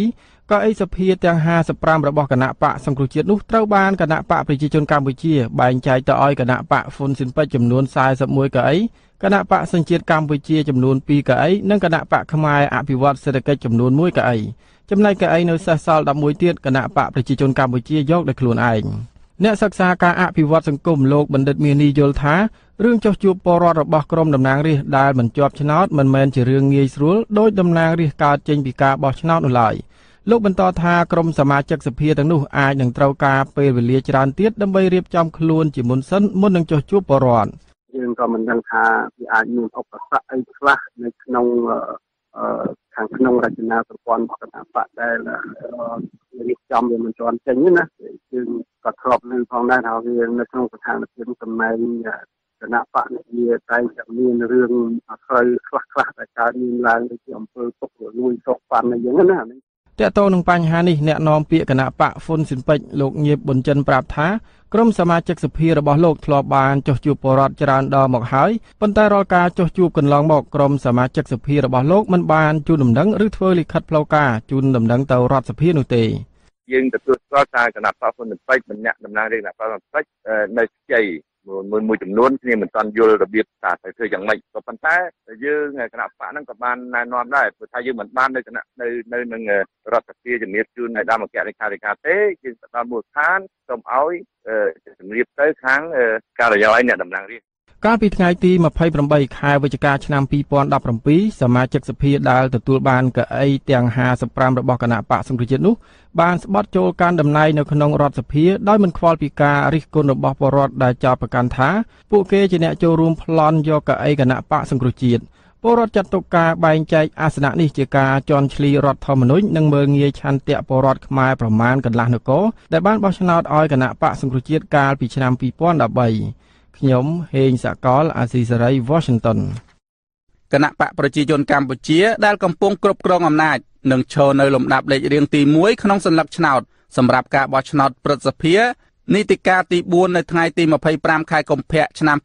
កៅអីសភាទាំង55របស់គណៈបកសង្គ្រោះជាតិនោះត្រូវបានគណៈបកប្រជាជនកម្ពុជាបែងចែកទៅឲ្យគណៈបកហ៊ុនស៊ិនប៉ិចចំនួន41កៅអីគណៈបកសញ្ជាតិកម្ពុជាចំនួន2កៅអីនិងគណៈបកខ្មែរអភិវឌ្ឍសេដ្ឋកិច្ចចំនួន1កៅអីចំណែកកៅអីនៅសេសសល់11ទៀតគណៈបកប្រជាជនកម្ពុជាយកដោយខ្លួនឯងអ្នកសិក្សាការអភិវឌ្ឍសង្គមលោកបណ្ឌិតមាសនេះយល់ថារឿងចោះជួបពលរដ្ឋរបស់ក្រុមតំណាងរាស្ត្រដែលមិនជាប់ឆ្នោតមិនមែនជារឿងងាយស្រួលដោយតំណាងរាស្ត្រកើតចេញពីការបោះឆ្នោតនោះឡើយលោកបន្តថាក្រុមសមាជិកសភាទាំងនោះអាចនឹងត្រូវការពេលវេលាច្រើនទៀតដើម្បីរៀបចំខ្លួនជាមុនសិនមុននឹងចោះជួបពលរដ្ឋយើងក៏មិនដឹងថាវាអាចមានឧបសគ្គអីខ្លះនៅក្នុងខាងក្នុងរចនាសម្ព័ន្ធរបស់គណៈបកដែលរៀបចំវាមិនទាន់ចេញណាយើងក៏ធ្លាប់ឮផងដែរថាវានៅក្នុងស្ថានភាពតំណែងគណៈបកនេះវាតែតែមានរឿងខ្លះដែលកើតមានឡើងដូចជាអំពើពុករលួយសោកប៉ាន់អីយ៉ាងណាតើតើនឹងបញ្ហានេះអ្នកនាំពាក្យគណៈបកហ៊ុនស៊ិនប៉ិចលោកញៀបប៊ុនចិនប្រាប់ថាក្រុមសមាជិកសភារបស់លោកធ្លាប់បានចុះជួបពលរដ្ឋច្រើនដងមកហើយប៉ុន្តែរាល់ការចុះជួបកន្លងមកក្រុមសមាជិកសភារបស់លោកមិនបានជូនដំណឹងឬធ្វើលិខិតផ្លូវការជូនដំណឹងទៅរដ្ឋសភានោះទេយើងទទួលស្គាល់ថាគណៈបកហ៊ុនស៊ិនប៉ិចម្នាក់តំណាងរាស្ត្រគណៈបកហ៊ុនស៊ិនប៉ិចនៅខ្ចីមួយចំនួនគ្នាមិនទាន់យល់របៀបថាទៅធ្វើយ៉ាងម៉េចក៏ប៉ុន្តែយើងគណៈបកហ្នឹងក៏បានណែនាំដែរព្រោះថាយើងមិនបាននៅនឹងរដ្ឋសភាជំរាបជូនឲ្យដល់មកលេខាធិការទេយើងទៅដល់មូលដ្ឋានសូមឲ្យជំរាបទៅខាងការិយាល័យអ្នកតំណាងរាស្ត្រកាលពីថ្ងៃទី28ខែវិច្ឆិកាឆ្នាំ2017សមាជិកសភាដែលទទួលបានកៅអីទាំង55របស់គណៈបកសង្គ្រោះជាតិនោះបានស្បត់ចូលកាន់តំណែងនៅក្នុងរដ្ឋសភាដោយមិនខ្វល់ពីការរិះគន់របស់ពលរដ្ឋដែលចោទប្រកាន់ថាពួកគេជាអ្នកចូលរួមប្លន់យកកៅអីគណៈបកសង្គ្រោះជាតិពលរដ្ឋចាត់ទុកការបែងចែកអាសនៈនេះជាការជន់ឈ្លីរដ្ឋធម្មនុញ្ញនិងមើលងាយឆន្ទៈពលរដ្ឋខ្មែរប្រមាណកន្លះនគរដែលបានបោះឆ្នោតឲ្យគណៈបកសង្គ្រោះជាតិកាលពីឆ្នាំ2013ខ្ញុំហេងសកលអាស៊ីសេរី Washington គណៈបកប្រជាជនកម្ពុជាដែលកំពុងគ្រប់គ្រងអំណាចនឹងឈរនៅលំដាប់លេខរៀងទី1ក្នុងសន្លឹកឆ្នោតសម្រាប់ការបោះឆ្នោតព្រឹទ្ធសភានីតិកាលទី4នៅថ្ងៃទី25ខែកុម្ភៈឆ្នាំ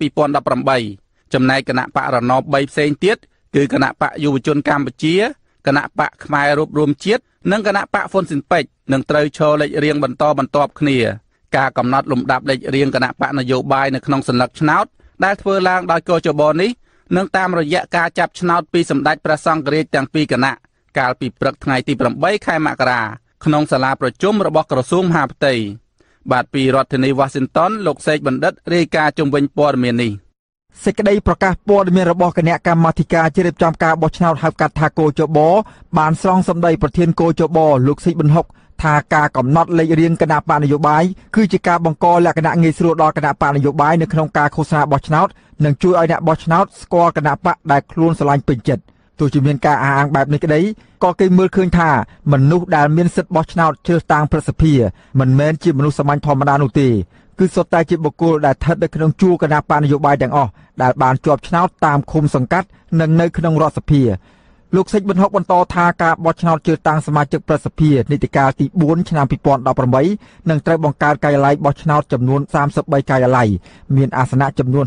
2018ចំណែកគណៈបករណប3ផ្សេងទៀតគឺគណៈបកយុវជនកម្ពុជាគណៈបកខ្មែររួបរวมជាតិនិងគណៈបកហ៊ុនស៊ិនប៉ិចនឹងត្រូវឈរលេខរៀងបន្តបន្ទាប់គ្នាការកំណត់លំដាប់លេខរៀងគណៈបកនយោបាយនៅក្នុងសន្លឹកឆ្នោតដែលធ្វើឡើងដោយកោជបនេះនឹងតាមរយៈការចាប់ឆ្នោតពីសម្ដេចព្រះសង្ឃរាជទាំងពីរគណៈកាលពីព្រឹកថ្ងៃទី8ខែមករាក្នុងសាលាប្រជុំរបស់ក្រសួងមហាផ្ទៃបាទពីរដ្ឋធានី Washington លោកសេកបណ្ឌិតរាយការណ៍ជុំវិញព័ត៌មាននេះសេចក្តីប្រកាសព័ត៌មានរបស់គណៈកម្មាធិការជ្រៀបចំការបោះឆ្នោតហៅកាត់ថាកោជបបានស្រង់សម្ដីប្រធានកោជបលោកស៊ីប៊ុនហុកថាការកំណត់លេខរៀងគណៈបកនយោបាយគឺជាការបង្កលក្ខណៈងាយស្រួលដល់គណៈបកនយោបាយនៅក្នុងការឃោសនាបោះឆ្នោតនិងជួយឲ្យអ្នកបោះឆ្នោតស្គាល់គណៈបកដែលខ្លួនស្រឡាញ់ពេញចិត្តទោះជាមានការអះអាងបែបនេះក្តីក៏គេមើលឃើញថាមនុស្សដែលមានសិទ្ធិបោះឆ្នោតជ្រើសតាំងប្រសិទ្ធិមិនមែនជាមនុស្សសាមញ្ញធម្មតានោះទេគឺសុទ្ធតែជាបុគ្គលដែលស្ថិតនៅក្នុងជួរគណៈបកនយោបាយទាំងអស់ដែលបានជាប់ឆ្នោតតាមឃុំសង្កាត់និងនៅក្នុងរដ្ឋសភាលោកសេចប៊ុនហុកបន្តថាការបោះឆ្នោតជ្រើសតាំងសមាជិកប្រសិទ្ធិនីតិកាលទី4ឆ្នាំ2018នឹងត្រូវបង្កើតការិយាល័យបោះឆ្នោតចំនួន33ការិយាល័យមានអាសនៈចំនួន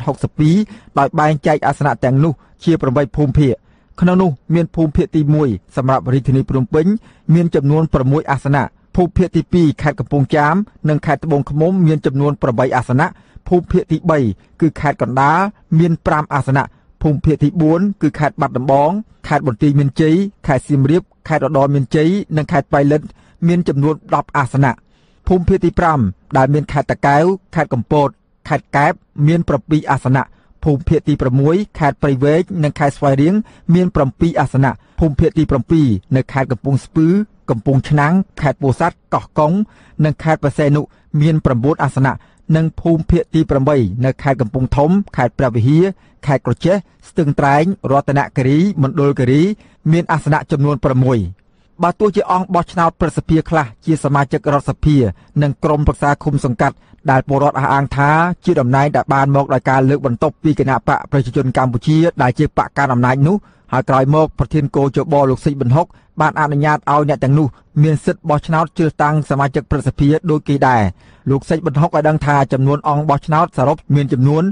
62ដោយបែងចែកអាសនៈទាំងនោះជា8ភូមិភាគក្នុងនោះមានភូមិភាគទី1សម្រាប់រាជធានីភ្នំពេញមានចំនួន6អាសនៈភូមិភាគទី2ខេត្តកំពង់ចាមនិងខេត្តត្បូងឃ្មុំមានចំនួន8អាសនៈភូមិភាគទី3គឺខេត្តកណ្ដាលមាន5អាសនៈភូមិភាគទី4គឺខេត្តបាត់ដំបងខេត្តបន្ទាយមានជ័យខេត្តសៀមរាបខេត្តឧត្តរមានជ័យនិងខេត្តប៉ៃលិនមានចំនួន10អាសនៈភូមិភាគទី5ដែលមានខេត្តតាកែវខេត្តកំពតខេត្តកែបមាន7អាសនៈភូមិភាគទី6ខេត្តព្រៃវែងនិងខេត្តស្វាយរៀងមាន7អាសនៈភូមិភាគទី7នៅខេត្តកំពង់ស្ពឺកំពង់ឆ្នាំងខេត្តពោធិ៍សាត់កោះកុងនិងខេត្តបរសៃនុមាន9អាសនៈនិងភូមិភាគទី8នៅខេត្តកំពង់ធំខេត្តព្រះវិហារខេត្តក្រចេះស្ទឹងត្រែងរតនគិរីមណ្ឌលគិរីមានអាសនៈចំនួន6បើទោះជាអង្គបោះឆ្នោតប្រសិទ្ធិខ្លះជាសមាជិករដ្ឋសភានិងក្រុមប្រឹក្សាឃុំសង្កាត់ដែលពលរដ្ឋអះអាងថាជាតំណែងដែលបានមកដោយការលើកបន្ទប់ពីគណៈបកប្រជាជនកម្ពុជាដែលជាបកកណ្ដាលអំណាចនោះហើយក្រោយមកប្រធានកោជបលោកស៊ីប៊ុនហុកបានអនុញ្ញាតឲ្យអ្នកទាំងនោះមានសិទ្ធិបោះឆ្នោតជ្រើសតាំងសមាជិកប្រសិទ្ធិដូចគេដែរលោកសេចប៊ុនហុកឲ្យដឹងថាចំនួនអង្គបោះឆ្នោតសរុបមានចំនួន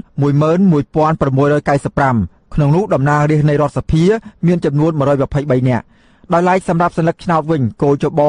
11695 ក្នុងនោះតំណាងរាស្ត្រនៃរដ្ឋសភាមានចំនួន123នាក់ដោយឡែកសម្រាប់សន្លឹកឆ្នោតវិញកោជប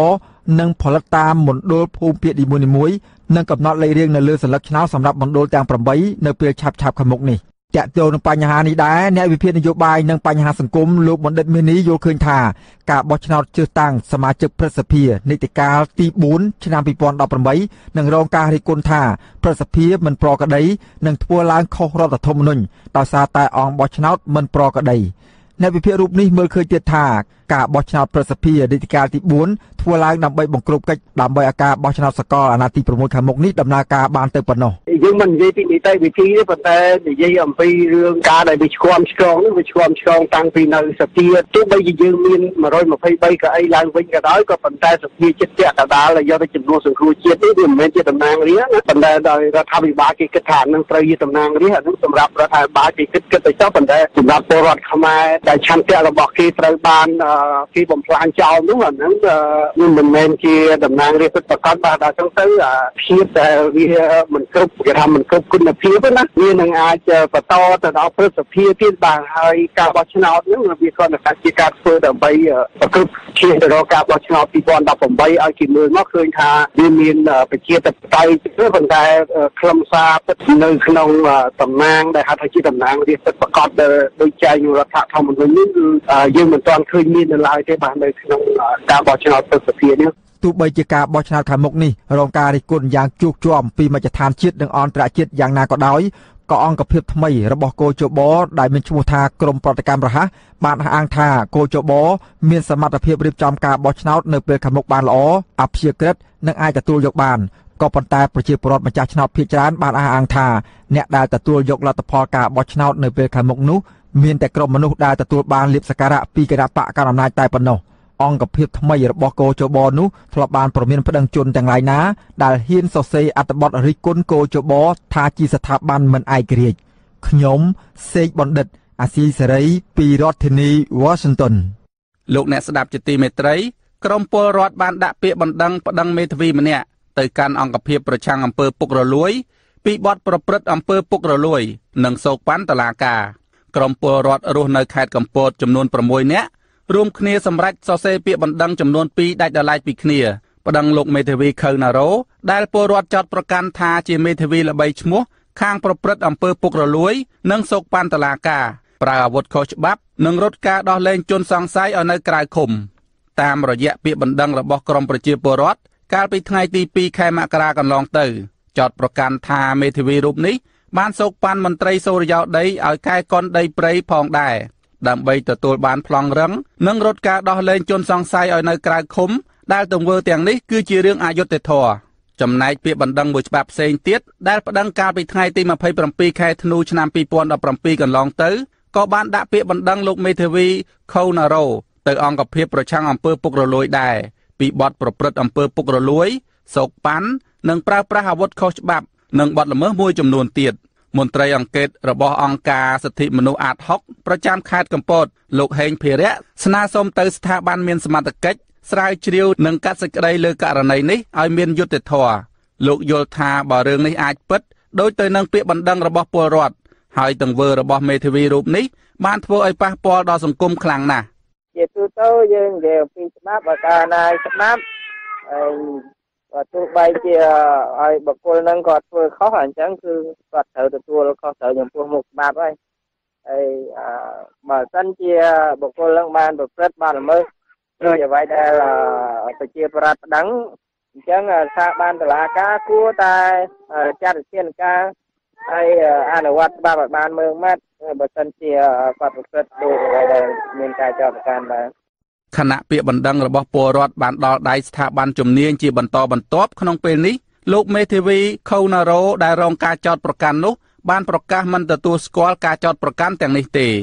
និងផលិតតាមមណ្ឌលភូមិភាគនីមួយៗនិងកំណត់លេខរៀងនៅលើសន្លឹកឆ្នោតសម្រាប់មណ្ឌលទាំង8នៅពេលឆាប់ខាងមុខនេះតាក់ទងនឹងបញ្ហានេះដែរអ្នកវិភាគនយោបាយនិងបញ្ហាសង្គមលោកបណ្ឌិតមានីយល់ឃើញថាការបោះឆ្នោតជ្រើសតាំងសមាជិកព្រឹទ្ធសភានីតិកាលទី4ឆ្នាំ2018នឹងរងការរិះគន់ថាព្រឹទ្ធសភាមិនប្រក្រតីនិងធ្វើឡើងខុសរដ្ឋធម្មនុញ្ញដោយសារតែអង្គបោះឆ្នោតមិនប្រក្រតីអ្នកវិភាគរូបនេះមើលឃើញទៀតថាការបោះឆ្នោតព្រឹទ្ធសភានីតិកាលទី4ធ្វើឡើងដើម្បីបង្ក្រប់កិច្ចដើម្បីឲ្យការបោះឆ្នោតសកលអាណត្តិទី6ខាងមុខនេះដំណើរការបានទៅប៉ុណ្ណោះយើងមិននិយាយពីនីតិវិធីទេប៉ុន្តែនិយាយអំពីរឿងការដែលវាឆ្គាំឆ្គងនេះវាឆ្គាំឆ្គងតាំងពីនៅសភាទោះបីជាយើងមាន123កៅអីឡើងវិញក៏ដោយក៏ប៉ុន្តែសភាជាតិពាក់កណ្ដាលយកទៅចំនួនសង្គ្រោះជាតិនេះវាមិនមែនជាតំណាងរាស្ត្រណាប៉ុន្តែដោយរដ្ឋាភិបាលគេគិតថានឹងត្រូវជាតំណាងរាស្ត្រអានោះសម្រាប់រដ្ឋាភិបាលគេគិតទៅចោលប៉ុន្តែសម្រាប់ពលរដ្ឋខ្មែរដែលឆន្ទៈរបស់គេត្រូវបានគេបំផ្លាញចោលនោះអាហ្នឹងមិនមែនជាតំណាងរាស្ត្រពិតប្រាកដបាទដល់ចឹងទៅភាពដែលវាមិនគ្រប់គេថាមិនគ្រប់គុណភាពណាវានឹងអាចបន្តទៅដល់ព្រឹទ្ធសភាទៀតបាទហើយការបោះឆ្នោតហ្នឹងវាគ្រាន់តែជាការធ្វើដើម្បីប្រកបឈានទៅរកការបោះឆ្នោត2018ឲ្យគេមើលមកឃើញថាវាមានប្រជាធិបតេយ្យទេប៉ុន្តែខ្លឹមសារពិតនៅក្នុងតំណាងដែលហៅថាជាតំណាងរាស្ត្រពិតប្រាកដដោយចែងរដ្ឋធម្មនុញ្ញនេះគឺយើងមិនទាន់ឃើញមាននៅឡើយទេបាទនៅក្នុងការបោះឆ្នោតព្រឹទ្ធសភានេះទោះបីជាការបោះឆ្នោតខាងមុខនេះរងការរិះគន់យ៉ាងជោគជាំពីមជ្ឈដ្ឋានជាតិនិងអន្តរជាតិយ៉ាងណាក៏ដោយក៏អង្គភាពថ្មីរបស់គោចបដែលមានឈ្មោះថាក្រមប្រតិកម្មរហ័សបានអះអាងថាគោចបមានសមត្ថភាពរៀបចំការបោះឆ្នោតនៅពេលខាងមុខបានល្អអព្យាក្រឹតនិងអាចទទួលយកបានក៏ប៉ុន្តែប្រជាពលរដ្ឋម្ចាស់ឆ្នោតភាគច្រើនបានអះអាងថាអ្នកដែលទទួលយកលទ្ធផលការបោះឆ្នោតនៅពេលខាងមុខនោះមានតែក្រុមមនុស្សដែលទទួលបានលៀបសក្ការៈពីគណៈបកកណ្ដាលអំណាចតែប៉ុណ្ណោះអង្គភាពថ្មីរបស់គោចបនោះធ្លាប់បានប្រមានប្តឹងជនទាំងឡាយណាដែលហ៊ានសរសេរអត្ថបទរិះគន់គោចបថាជាស្ថាប័នមិនឯករាជ្យខ្ញុំសេកបណ្ឌិតអាស៊ីសេរីពីរដ្ឋធានី Washington លោកអ្នកស្ដាប់ជាទីមេត្រីក្រមពលរដ្ឋបានដាក់ពាក្យបណ្ដឹងប្តឹងមេធាវីម្នាក់ទៅកាន់អង្គភាពប្រឆាំងអំពើពុករលួយពីបទប្រព្រឹត្តអំពើពុករលួយនិងសោកប៉ាន់តុលាការក្រមពលរដ្ឋរស់នៅខេត្តកំពតចំនួន6នាក់រួមគ្នាសម្រេចសរសេរពាក្យបណ្ដឹងចំនួន2ដាច់ដោយឡែកពីគ្នាប្តឹងលោកមេធាវីខៅណារ៉ូដែលពលរដ្ឋចោទប្រកាន់ថាជាមេធាវីល្បីឈ្មោះខាងប្រព្រឹត្តអំពើពុករលួយនិងសោកប៉ាន់តុលាការប្រើអាវុធខុសច្បាប់និងរត់ការដោះលែងជនសង្ស័យឲ្យនៅក្រៅឃុំតាមរយៈពាក្យបណ្ដឹងរបស់ក្រមប្រជាពលរដ្ឋកាលពីថ្ងៃទី2ខែមករាកន្លងទៅចោទប្រកាន់ថាមេធាវីរូបនេះបានសោកប៉ាន់មន្ត្រីសូរិយោដីឲ្យកែកុនដីព្រៃផងដែរដើម្បីទទួលបានប្លង់រឹងនិងរត់ការដោះលែងជនសង្ស័យឲ្យនៅក្រៅឃុំដែលទង្វើទាំងនេះគឺជារឿងអយុត្តិធម៌ចំណែកពាក្យបណ្ដឹងមួយច្បាប់ផ្សេងទៀតដែលប្តឹងកាលពីថ្ងៃទី27ខែធ្នូឆ្នាំ2017កន្លងទៅក៏បានដាក់ពាក្យបណ្ដឹងលោកមេធាវីខូណារ៉ូទៅអង្គភាពប្រឆាំងអំពើពុករលួយដែរពីបទប្រព្រឹត្តអំពើពុករលួយសោកប៉ាន់និងប្រើប្រាស់អាវុធខុសច្បាប់និងបទល្មើសមួយចំនួនទៀតមន្ត្រីអង្កេតរបស់អង្គការសិទ្ធិមនុស្សអាត60ប្រចាំខេត្តកំពតលោកហេងភិរៈស្នើសុំទៅស្ថាប័នមានសមត្ថកិច្ចស្រាវជ្រាវនិងកាត់សេចក្តីលើករណីនេះឲ្យមានយុត្តិធម៌លោកយល់ថាបើរឿងនេះអាចពិតដូចទៅនឹងពាក្យបណ្ដឹងរបស់ពលរដ្ឋហើយទង្វើរបស់មេធាវីរូបនេះបានធ្វើឲ្យប៉ះពាល់ដល់សង្គមខ្លាំងណាស់ជាទូទៅយើងនិយាយអំពីច្បាប់បើកាលណាច្បាប់ទោះបីជាឲ្យបុគ្គលនឹងគាត់ធ្វើខុសអញ្ចឹងគឺគាត់ត្រូវទទួលខុសត្រូវចំពោះមុខច្បាប់ហើយបើសិនជាបុគ្គលនឹងបានប្រព្រឹត្តបានល្មើសឬអ្វីដែលប្រជាប្រដ្ឋប្តឹងអញ្ចឹងស្ថាប័នតុលាការគួរតែចាត់វិធានការហើយអនុវត្តច្បាប់ឲ្យបានម៉ឺងម៉ាត់បើសិនជាគាត់ប្រព្រឹត្តដូចអ្វីដែលមានការចោទប្រកាន់ដែរខណៈពាក្យបណ្ដឹងរបស់ពលរដ្ឋបានដល់ដៃស្ថាប័នជំនាញជាបន្តបន្ទាប់ក្នុងពេលនេះលោកមេធាវីខូណារ៉ូដែលរងការចោទប្រកាន់នោះបានប្រកាសមិនទទួលស្គាល់ការចោទប្រកាន់ទាំងនេះទេ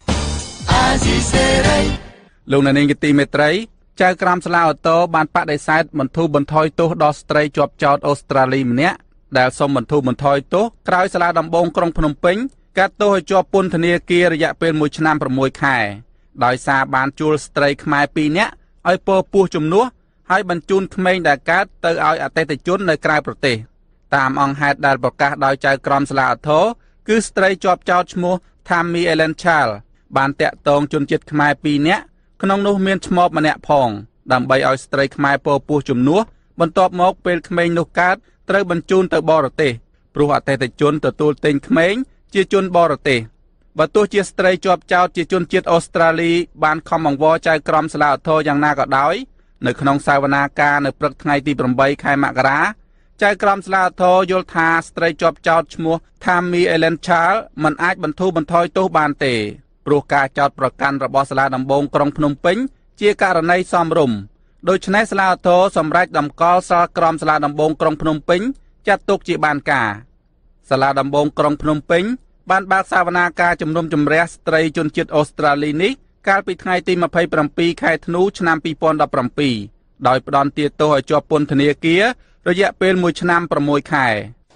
លោកអ្នកនាងជាទីមេត្រីចៅក្រមសាលាអូតូបានបដិសេធបន្ធូរបន្ថយទោសដល់ស្ត្រីជាប់ចោទអូស្ត្រាលីម្នាក់ដែលសុំបន្ធូរបន្ថយទោសក្រោយសាលាដំបងក្រុងភ្នំពេញកាត់ទោសឲ្យជាប់ពន្ធនាគាររយៈពេល1ឆ្នាំ6ខែដោយសារបានជួលស្ត្រីខ្មែរ2នាក់ឲ្យពរពោះជំនួសហើយបញ្ជូនក្មេងដែលកើតទៅឲ្យអតិថិជននៅក្រៅប្រទេសតាមអង្គហេតុដែលប្រកាសដោយចៅក្រមសាលាឧទ្ធរគឺស្ត្រីជាប់ចោទឈ្មោះ Tammy Ellen Charles បានតាក់ទងជនជាតិខ្មែរ2នាក់ក្នុងនោះមានឈ្មោះម្នាក់ផងដើម្បីឲ្យស្ត្រីខ្មែរពពោះជំនួសបន្ទាប់មកពេលក្មេងនោះកើតត្រូវបញ្ជូនទៅបរទេសព្រោះអតិថិជនទទួលទិញក្មេងជាជនបរទេសបើទោះជាស្ត្រីជាប់ចោទជាជនជាតិអូស្ត្រាលីបានខំអង្វរចៅក្រមសាលាឧទ្ធរយ៉ាងណាក៏ដោយនៅក្នុងសវនាការនៅព្រឹកថ្ងៃទី8ខែមករាចៅក្រមសាលាឧទ្ធរយល់ថាស្ត្រីជាប់ចោទឈ្មោះ Tammy Ellen Charles មិនអាចបន្ធូរបន្ថយទោសបានទេព្រោះការចោទប្រកាន់របស់សាលាដំបងក្រុងភ្នំពេញជាករណីសមរម្យដូច្នេះសាលាឧទ្ធរសម្រេចតម្កល់សាលក្រមសាលាដំបងក្រុងភ្នំពេញចាត់ទុកជាបានការសាលាដំបងក្រុងភ្នំពេញបានបើកសវនាការជំនុំជម្រះស្ត្រីជនជាតិអូស្ត្រាលីនេះកាលពីថ្ងៃទី27ខែធ្នូឆ្នាំ2017ដោយផ្ដន្ទាទោសឲ្យជាប់ពន្ធនាគាររយៈពេល1ឆ្នាំ6ខែ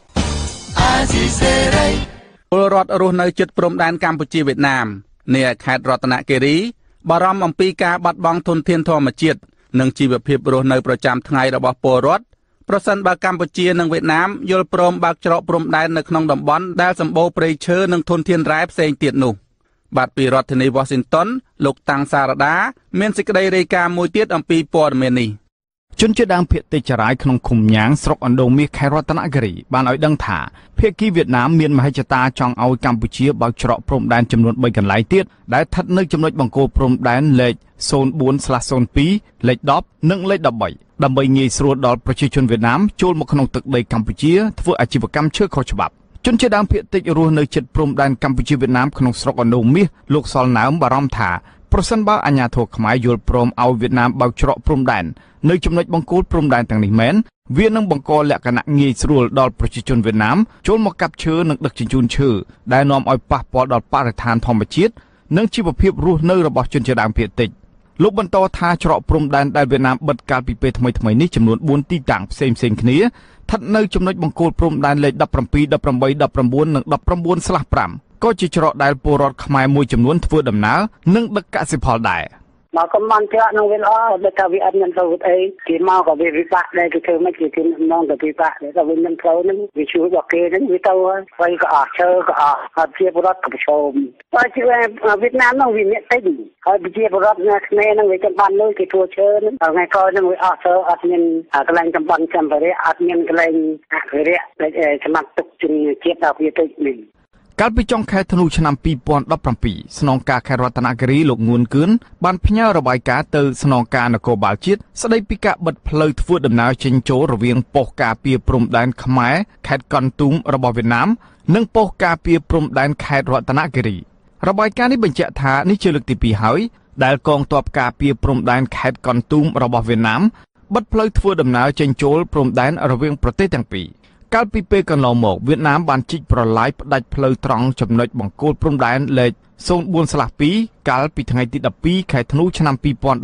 ពលរដ្ឋរស់នៅជិតព្រំដែនកម្ពុជាវៀតណាមនៅខេត្តរតនគិរីបារម្ភអំពីការបាត់បង់ធនធានធម្មជាតិនិងជីវភាពរស់នៅប្រចាំថ្ងៃរបស់ពលរដ្ឋប្រសិនបើកម្ពុជានិងវៀតណាមយល់ព្រមបើកច្រកព្រំដែននៅក្នុងតំបន់ដែលសម្បូរព្រៃឈើនិងធនធានរ៉ែផ្សេងទៀតនោះបាទពីរដ្ឋធានី Washington លោកតាំងសារដាមានសេចក្តីរាយការណ៍មួយទៀតអំពីព័ត៌មាននេះជនជាតិដើមភាគតិចចារាយក្នុងឃុំញ៉ាងស្រុកអណ្ដូងមាសខេត្តរតនគិរីបានឲ្យដឹងថាភាគីវៀតណាមមានមហិច្ឆតាចង់ឲ្យកម្ពុជាបើកច្រកព្រំដែនចំនួន3កន្លែងទៀតដែលស្ថិតនៅចំណុចបង្គោលព្រំដែនលេខ 04/02 លេខ 10 និងលេខ 13 ដើម្បីងាយស្រួលដល់ប្រជាជនវៀតណាមចូលមកក្នុងទឹកដីកម្ពុជាធ្វើអាជីវកម្មឈើខុសច្បាប់ជនជាតិដើមភាគតិចរស់នៅជិតព្រំដែនកម្ពុជាវៀតណាមក្នុងស្រុកអណ្ដូងមាសលោកសលណើមបារម្ភថាប្រសិនបើអាជ្ញាធរខ្មែរយល់ព្រមឲ្យវៀតណាមបើកច្រកព្រំដែននៅចំណុចបង្គោលព្រំដែនទាំងនេះមែនវានឹងបង្កលក្ខណៈងាយស្រួលដល់ប្រជាជនវៀតណាមចូលមកកាប់ឈើនិងដឹកជញ្ជូនឈើដែលនាំឲ្យប៉ះពាល់ដល់បរិស្ថានធម្មជាតិនិងជីវភាពរស់នៅរបស់ជនជាតិដើមភាគតិចលោកបន្តថាច្រកព្រំដែនដែលវៀតណាមបិទកាលពីពេលថ្មីៗនេះចំនួន4ទីតាំងផ្សេងៗគ្នាស្ថិតនៅចំណុចបង្គោលព្រំដែនលេខ 17, 18, 19 និង 19/5 ក៏ជាច្រកដែលពលរដ្ឋខ្មែរមួយចំនួនធ្វើដំណើរនិងដឹកកសិផលដែរមកកំបានច្រកនឹងវាល្អដូចថាវាអត់មានទៅអីគេមកក៏វាពិបាកដែរគេធ្វើមិនគេនងទៅពិបាកតែវាមិនផ្លូវហ្នឹងវាជួយដល់គេហ្នឹងវាទៅហើយក៏អស់ឈើក៏អត់ជាពលរដ្ឋក៏ប្រឈមបើជាវៀតណាមហ្នឹងវាអ្នកតិចហើយប្រជាពលរដ្ឋនៅខ្មែរហ្នឹងវាចាំបានលុយគេធ្វើឈើហ្នឹងថ្ងៃក្រោយហ្នឹងវាអស់ឈើអត់មានកន្លែងតំបន់សម្ភារៈអត់មានកន្លែងអភិរក្សសម្រាប់ទុកជំនឿជាតិដល់វាតិចនេះកាលពីចុងខែធ្នូឆ្នាំ2017ស្នងការខេត្តរតនគិរីលោកងួនគឿនបានផ្ញើរបាយការណ៍ទៅស្នងការនគរបាលជាតិស្ដីពីការបិទផ្លូវធ្វើដំណើរចេញចូលរវាងប៉ុស្តិ៍ការពារព្រំដែនខ្មែរខេត្តកន្ទុំរបស់វៀតណាមនិងប៉ុស្តិ៍ការពារព្រំដែនខេត្តរតនគិរីរបាយការណ៍នេះបញ្ជាក់ថានេះជាលើកទី2ហើយដែលកងទ័ពការពារព្រំដែនខេត្តកន្ទុំរបស់វៀតណាមបិទផ្លូវធ្វើដំណើរចេញចូលព្រំដែនរវាងប្រទេសទាំងពីរកាលពីពេលកន្លងមកវៀតណាមបានជីកប្រឡាយផ្ដាច់ផ្លូវត្រង់ចំណុចបង្គោលព្រំដែនលេខ 04/2 កាលពីថ្ងៃទី12ខែធ្នូឆ្នាំ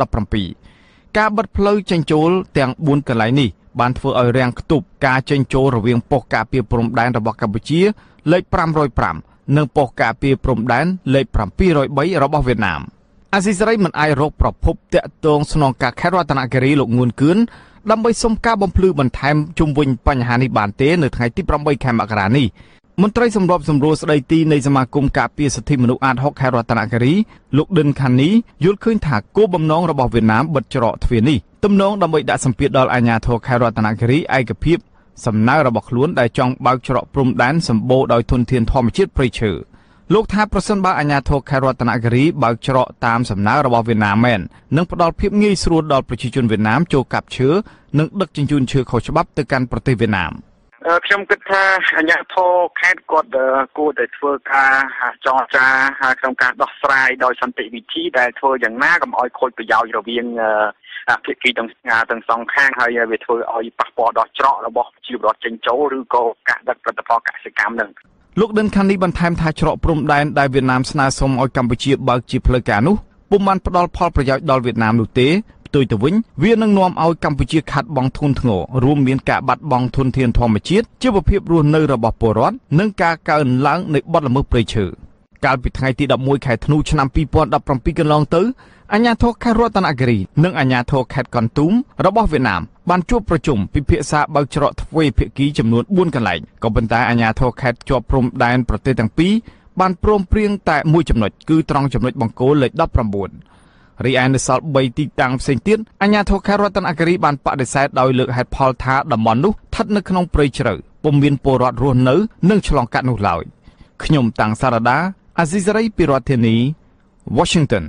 2017ការបិទផ្លូវចេញចូលទាំង4កន្លែងនេះបានធ្វើឲ្យរាំងខ្ទប់ការចេញចូលរវាងប៉ុស្តិ៍ការពារព្រំដែនរបស់កម្ពុជាលេខ 505 និងប៉ុស្តិ៍ការពារព្រំដែនលេខ 703 របស់វៀតណាមអាស៊ីសេរីមិនអាចរកប្រភពតាក់ទងស្នងការខេត្តរតនគិរីលោកងួនគឿនដើម្បីសុំការបំភ្លឺបន្ថែមជុំវិញបញ្ហានេះបានទេនៅថ្ងៃទី8ខែមករានេះមន្ត្រីសម្របសម្រួលស្ដីទីនៃសមាគមការពារសិទ្ធិមនុស្សអាត6ខេត្តរតនគិរីលោកឌិនខានីយល់ឃើញថាគោលបំណងរបស់វៀតណាមបិទច្រកទ្វារនេះទំនងដើម្បីដាក់សម្ពាធដល់អាជ្ញាធរខេត្តរតនគិរីឯកភាពសំណើរបស់ខ្លួនដែលចង់បើកច្រកព្រំដែនសម្បូរដោយធនធានធម្មជាតិព្រៃឈើលោកថាប្រសិនបើអាជ្ញាធរខេត្តរតនគិរីបើកច្រកតាមសំណើរបស់វៀតណាមមែននឹងផ្ដល់ភាពងាយស្រួលដល់ប្រជាជនវៀតណាមចូលកាប់ឈើនិងដឹកជញ្ជូនឈើខុសច្បាប់ទៅកាន់ប្រទេសវៀតណាមខ្ញុំគិតថាអាជ្ញាធរខេត្តគាត់គួរតែធ្វើការចរចាក្នុងការដោះស្រាយដោយសន្តិវិធីដែលធ្វើយ៉ាងណាកុំឲ្យខូចប្រយោជន៍រវាងភាគីទាំងសងខាងហើយវាធ្វើឲ្យប៉ះពាល់ដល់ច្រករបស់ជីវរដ្ឋចេញចូលឬក៏ការដឹកផលិតផលកសិកម្មនឹងលោកដិនខានីបន្ថែមថាច្រកព្រំដែនដែលវៀតណាមស្នើសុំឲ្យកម្ពុជាបើកជាផ្លូវការនោះពុំបានផ្ដល់ផលប្រយោជន៍ដល់វៀតណាមនោះទេផ្ទុយទៅវិញវានឹងនាំឲ្យកម្ពុជាខាត់បង់ធនធ្ងររួមមានការបាត់បង់ធនធានធម្មជាតិជីវភាពរស់នៅរបស់ពលរដ្ឋនិងការកើនឡើងនៃបទល្មើសព្រៃឈើកាលពីថ្ងៃទី11ខែធ្នូឆ្នាំ2017កន្លងទៅអាជ្ញាធរខេត្តរតនគិរីនិងអាជ្ញាធរខេត្តកន្ទុំរបស់វៀតណាមបានជួបប្រជុំពិភាក្សាបើកច្រកទ្វេភាគីចំនួន4កន្លែងក៏ប៉ុន្តែអាជ្ញាធរខេត្តជាប់ព្រំដែនប្រទេសទាំងពីរបានព្រមព្រៀងតែមួយចំណុចគឺត្រង់ចំណុចបង្គោលលេខ 19 រីឯនៅសល់3ទីតាំងផ្សេងទៀតអាជ្ញាធរខេត្តរតនគិរីបានបដិសេធដោយលើកហេតុផលថាតំបន់នោះស្ថិតនៅក្នុងព្រៃជ្រៅពុំមានពលរដ្ឋរស់នៅនិងឆ្លងកាត់នោះឡើយខ្ញុំតាំងសារ៉ាអាស៊ីសេរីពីរដ្ឋធានី Washington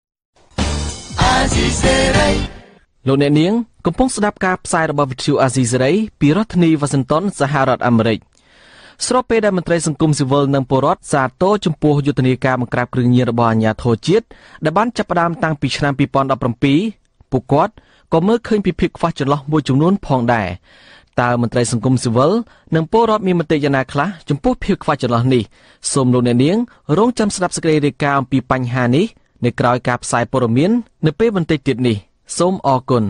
លោកអ្នកនាងកំពុងស្ដាប់ការផ្សាយរបស់វិទ្យុអាស៊ីសេរីពីរដ្ឋធានី Washington សហរដ្ឋអាមេរិកស្របពេលដែលមន្ត្រីសង្គមស៊ីវិលនិងពលរដ្ឋសាទរចំពោះយុទ្ធនាការបង្ក្រាបគ្រឿងញៀនរបស់អាជ្ញាធរជាតិដែលបានចាប់ផ្ដើមតាំងពីឆ្នាំ2017ពួកគាត់ក៏មើលឃើញពីភាពខ្វះចន្លោះមួយចំនួនផងដែរតើមន្ត្រីសង្គមស៊ីវិលនិងពលរដ្ឋមានមតិយ៉ាងណាខ្លះចំពោះភាពខ្វះចន្លោះនេះសូមលោកអ្នកនាងរងចាំស្ដាប់សេចក្តីរាយការណ៍អំពីបញ្ហានេះនៅក្រៅការផ្សាយព័ត៌មាននៅពេលបន្តិចទៀតនេះសូមអរគុណ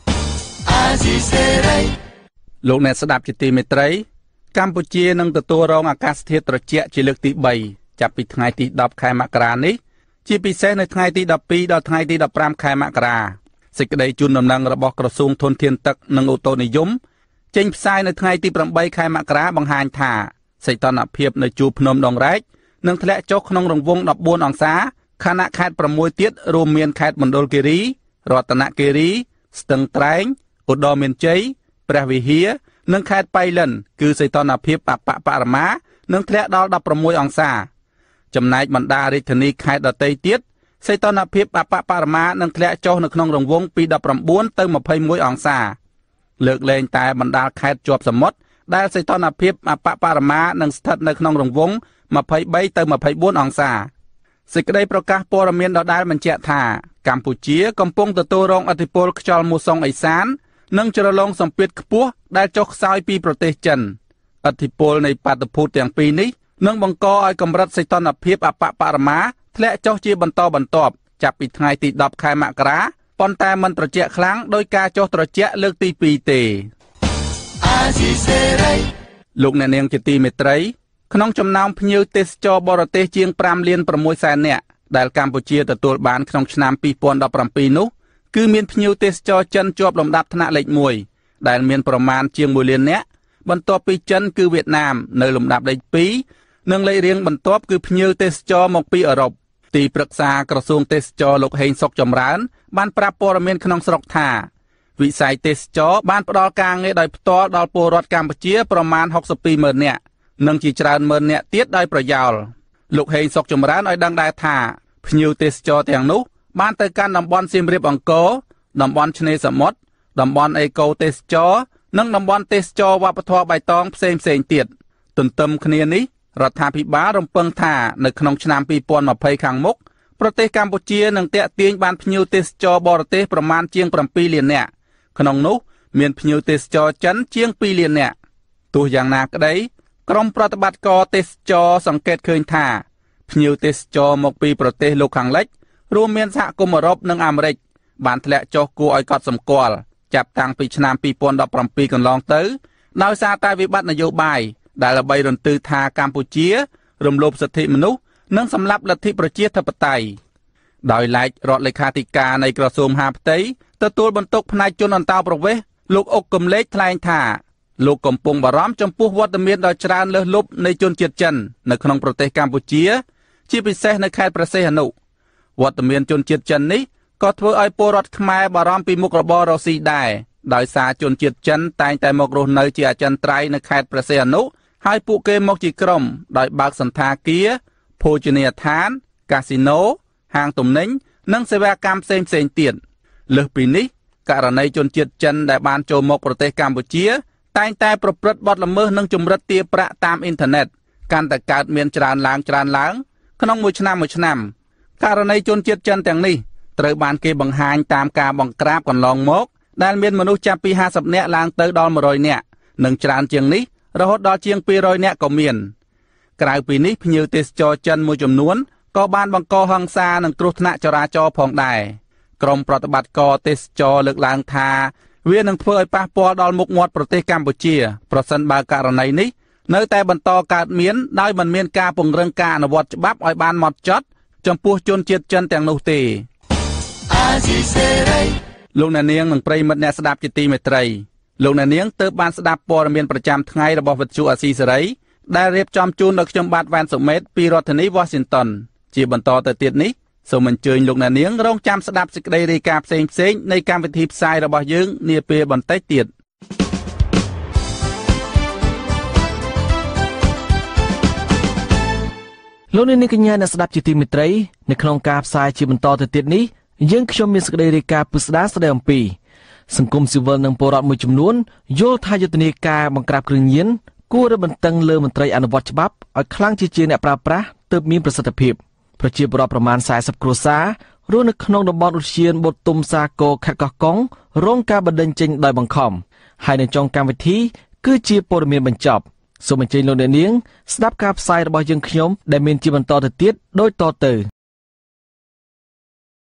លោកអ្នកស្ដាប់ជាទីមេត្រីកម្ពុជានឹងទទួលរងអាកាសធាតុត្រជាក់ជាលើកទី3ចាប់ពីថ្ងៃទី10ខែមករានេះជាពិសេសនៅថ្ងៃទី12ដល់ថ្ងៃទី15ខែមករាសេចក្តីជូនដំណឹងរបស់ក្រសួងធនធានទឹកនិងអូតូនិយមចេញផ្សាយនៅថ្ងៃទី8ខែមករាបង្ហាញថាសីតុណ្ហភាពនៅជួរភ្នំដងរែកនឹងធ្លាក់ចុះក្នុងរង្វង់14អង្សាខណៈខេត្ត6ទៀតរួមមានខេត្តមណ្ឌលគិរីរតនគិរីស្ទឹងត្រែងឧត្តរមានជ័យព្រះវិហារនិងខេត្តបៃលិនគឺសីតុណ្ហភាពអបបរមានឹងធ្លាក់ដល់16អង្សាចំណែកបណ្ដារាជធានីខេត្តដទៃទៀតសីតុណ្ហភាពអបបរមានឹងធ្លាក់ចុះនៅក្នុងរង្វង់ពី19ទៅ21អង្សាលើកលែងតែបណ្ដាខេត្តជាប់សមុទ្រដែលសីតុណ្ហភាពអបបរមានឹងស្ថិតនៅក្នុងរង្វង់23ទៅ24អង្សាសេចក្តីប្រកាសព័ត៌មានដដែលបញ្ជាក់ថាកម្ពុជាកំពុងទទួលរងឥទ្ធិពលខ្យល់មូសុងឥសាននិងជ្រលងសម្ពាធខ្ពស់ដែលចុះខ្សោយពីប្រទេសចិនឥទ្ធិពលនៃបាតុភូតទាំងពីរនេះនឹងបង្កឲ្យកម្រិតសីតុណ្ហភាពអបបរមាធ្លាក់ចុះជាបន្តបន្ទាប់ចាប់ពីថ្ងៃទី10ខែមករាប៉ុន្តែមិនត្រជាក់ខ្លាំងដោយការចុះត្រជាក់លើកទី2ទេលោកអ្នកនាងជាទីមេត្រីក្នុងចំណោមភ្ញៀវទេសចរបរទេសជាង5លាន6សែននាក់ដែលកម្ពុជាទទួលបានក្នុងឆ្នាំ2017នោះគឺមានភ្ញៀវទេសចរចិនជាប់លំដាប់ថ្នាក់លេខ1ដែលមានប្រមាណជាង1លាននាក់បន្ទាប់ពីចិនគឺវៀតណាមនៅលំដាប់លេខ2និងលេខរៀងបន្ទាប់គឺភ្ញៀវទេសចរមកពីអឺរ៉ុបទីប្រឹក្សាក្រសួងទេសចរលោកហេងសុកចម្រើនបានប្រាប់ព័ត៌មានក្នុងស្រុកថាវិស័យទេសចរបានផ្ដល់ការងារដោយផ្ទាល់ដល់ពលរដ្ឋកម្ពុជាប្រមាណ62,000នាក់និងជាច្រើនម៉ឺននាក់ទៀតដោយប្រយោលលោកហេងសុកចម្រើនឲ្យដឹងដែរថាភ្ញៀវទេសចរទាំងនោះបានទៅកាន់តំបន់សៀមរាបអង្គរតំបន់ឆ្នេរសមុទ្រតំបន់អេកូទេសចរនិងតំបន់ទេសចរវប្បធម៌បៃតងផ្សេងទៀតទន្ទឹមគ្នានេះរដ្ឋាភិបាលរំពឹងថានៅក្នុងឆ្នាំ2020ខាងមុខប្រទេសកម្ពុជានឹងទាក់ទាញបានភ្ញៀវទេសចរបរទេសប្រមាណជាង7លាននាក់ក្នុងនោះមានភ្ញៀវទេសចរចិនជាង2លាននាក់ទោះយ៉ាងណាក្តីក្រុមប្រតិបត្តិការទេសចរសង្កេតឃើញថាភ្ញៀវទេសចរមកពីប្រទេសលោកខាងលិចរួមមានសហគមន៍អឺរ៉ុបនិងអាមេរិកបានធ្លាក់ចុះគួរឲ្យកត់សម្គាល់ចាប់តាំងពីឆ្នាំ2017កន្លងទៅដោយសារតែវិបត្តិនយោបាយដែលល្បីរន្ទឺថាកម្ពុជារំលោភសិទ្ធិមនុស្សនិងសម្លាប់លទ្ធិប្រជាធិបតេយ្យដោយឡែករដ្ឋលេខាធិការនៃក្រសួងមហាផ្ទៃទទួលបន្ទុកផ្នែកជនអន្តោប្រវេសន៍លោកអុកកំលេចថ្លែងថាលោកកំពុងបារម្ភចំពោះវត្តមានដ៏ច្រើនលើសលប់នៃជនជាតិចិននៅក្នុងប្រទេសកម្ពុជាជាពិសេសនៅខេត្តព្រះសីហនុវត្តមានជនជាតិចិននេះក៏ធ្វើឲ្យពលរដ្ឋខ្មែរបារម្ភពីមុខរបររកស៊ីដែរដោយសារជនជាតិចិនតែងតែមករស់នៅជាអចិន្ត្រៃយ៍នៅខេត្តព្រះសីហនុហើយពួកគេមកជាក្រុមដោយបើកសន្តាគារភោជនីយដ្ឋានកាស៊ីណូហាងទំនិញនិងសេវាកម្មផ្សេងទៀតលើសពីនេះករណីជនជាតិចិនដែលបានចូលមកប្រទេសកម្ពុជាតែងតែប្រព្រឹត្តបទល្មើសនិងជំរិតទារប្រាក់តាមអ៊ីនធឺណិតកាន់តែកើតមានច្រើនឡើងក្នុងមួយឆ្នាំករណីជនជាតិចិនទាំងនេះត្រូវបានគេបង្ហាញតាមការបង្ក្រាបកន្លងមកដែលមានមនុស្សចាប់ពី50នាក់ឡើងទៅដល់100នាក់និងច្រើនជាងនេះរហូតដល់ជាង200នាក់ក៏មានក្រៅពីនេះភ្ញៀវទេសចរចិនមួយចំនួនក៏បានបង្កហិង្សានិងគ្រោះថ្នាក់ចរាចរណ៍ផងដែរក្រុមប្រតិបត្តិការទេសចរលើកឡើងថាវានឹងធ្វើឲ្យប៉ះពាល់ដល់មុខមាត់ប្រទេសកម្ពុជាប្រសិនបើករណីនេះនៅតែបន្តកើតមានដោយមិនមានការពង្រឹងការអនុវត្តច្បាប់ឲ្យបានហ្មត់ចត់ចំពោះជនជាតិចិនទាំងនោះទេលោកអ្នកនាងនិងប្រិយមិត្តអ្នកស្ដាប់ជាទីមេត្រីលោកអ្នកនាងទើបបានស្ដាប់ព័ត៌មានប្រចាំថ្ងៃរបស់វិទ្យុអាស៊ីសេរីដែលរៀបចំជូនដល់ខ្ញុំបាទវ៉ាន់សុមេតពីរដ្ឋធានី Washington ជាបន្តទៅទៀតនេះសូមអញ្ជើញលោកអ្នកនាងរងចាំស្ដាប់សេចក្តីរាយការណ៍ផ្សេងៗនៃកម្មវិធីផ្សាយរបស់យើងនាពេលបន្តិចទៀតលោកនាងកញ្ញាអ្នកស្ដាប់ជាទីមេត្រីនៅក្នុងការផ្សាយជាបន្តទៅទៀតនេះយើងខ្ញុំមានសេចក្តីរាយការណ៍ពិស្ដារស្ដីអំពីសង្គមស៊ីវិលនិងពលរដ្ឋមួយចំនួនយល់ថាយុទ្ធនាការបង្ក្រាបគ្រឿងញៀនគួររឹតបន្តឹងលើមន្ត្រីអនុវត្តច្បាប់ឲ្យខ្លាំងជាអ្នកប្រើប្រាស់ទើបមានប្រសិទ្ធភាពប្រជាពលរដ្ឋប្រមាណ40គ្រួសាររស់នៅក្នុងតំបន់ឧទ្យានបូទុមសាគរខេត្តកោះកុងរងការបណ្តេញចេញដោយបង្ខំហើយនៅចុងកម្មវិធីគឺជាព័ត៌មានបញ្ចប់សូមអញ្ជើញលោកអ្នកនាងស្ដាប់ការផ្សាយរបស់យើងខ្ញុំដែលមានជាបន្តទៅទៀតដូចតទៅ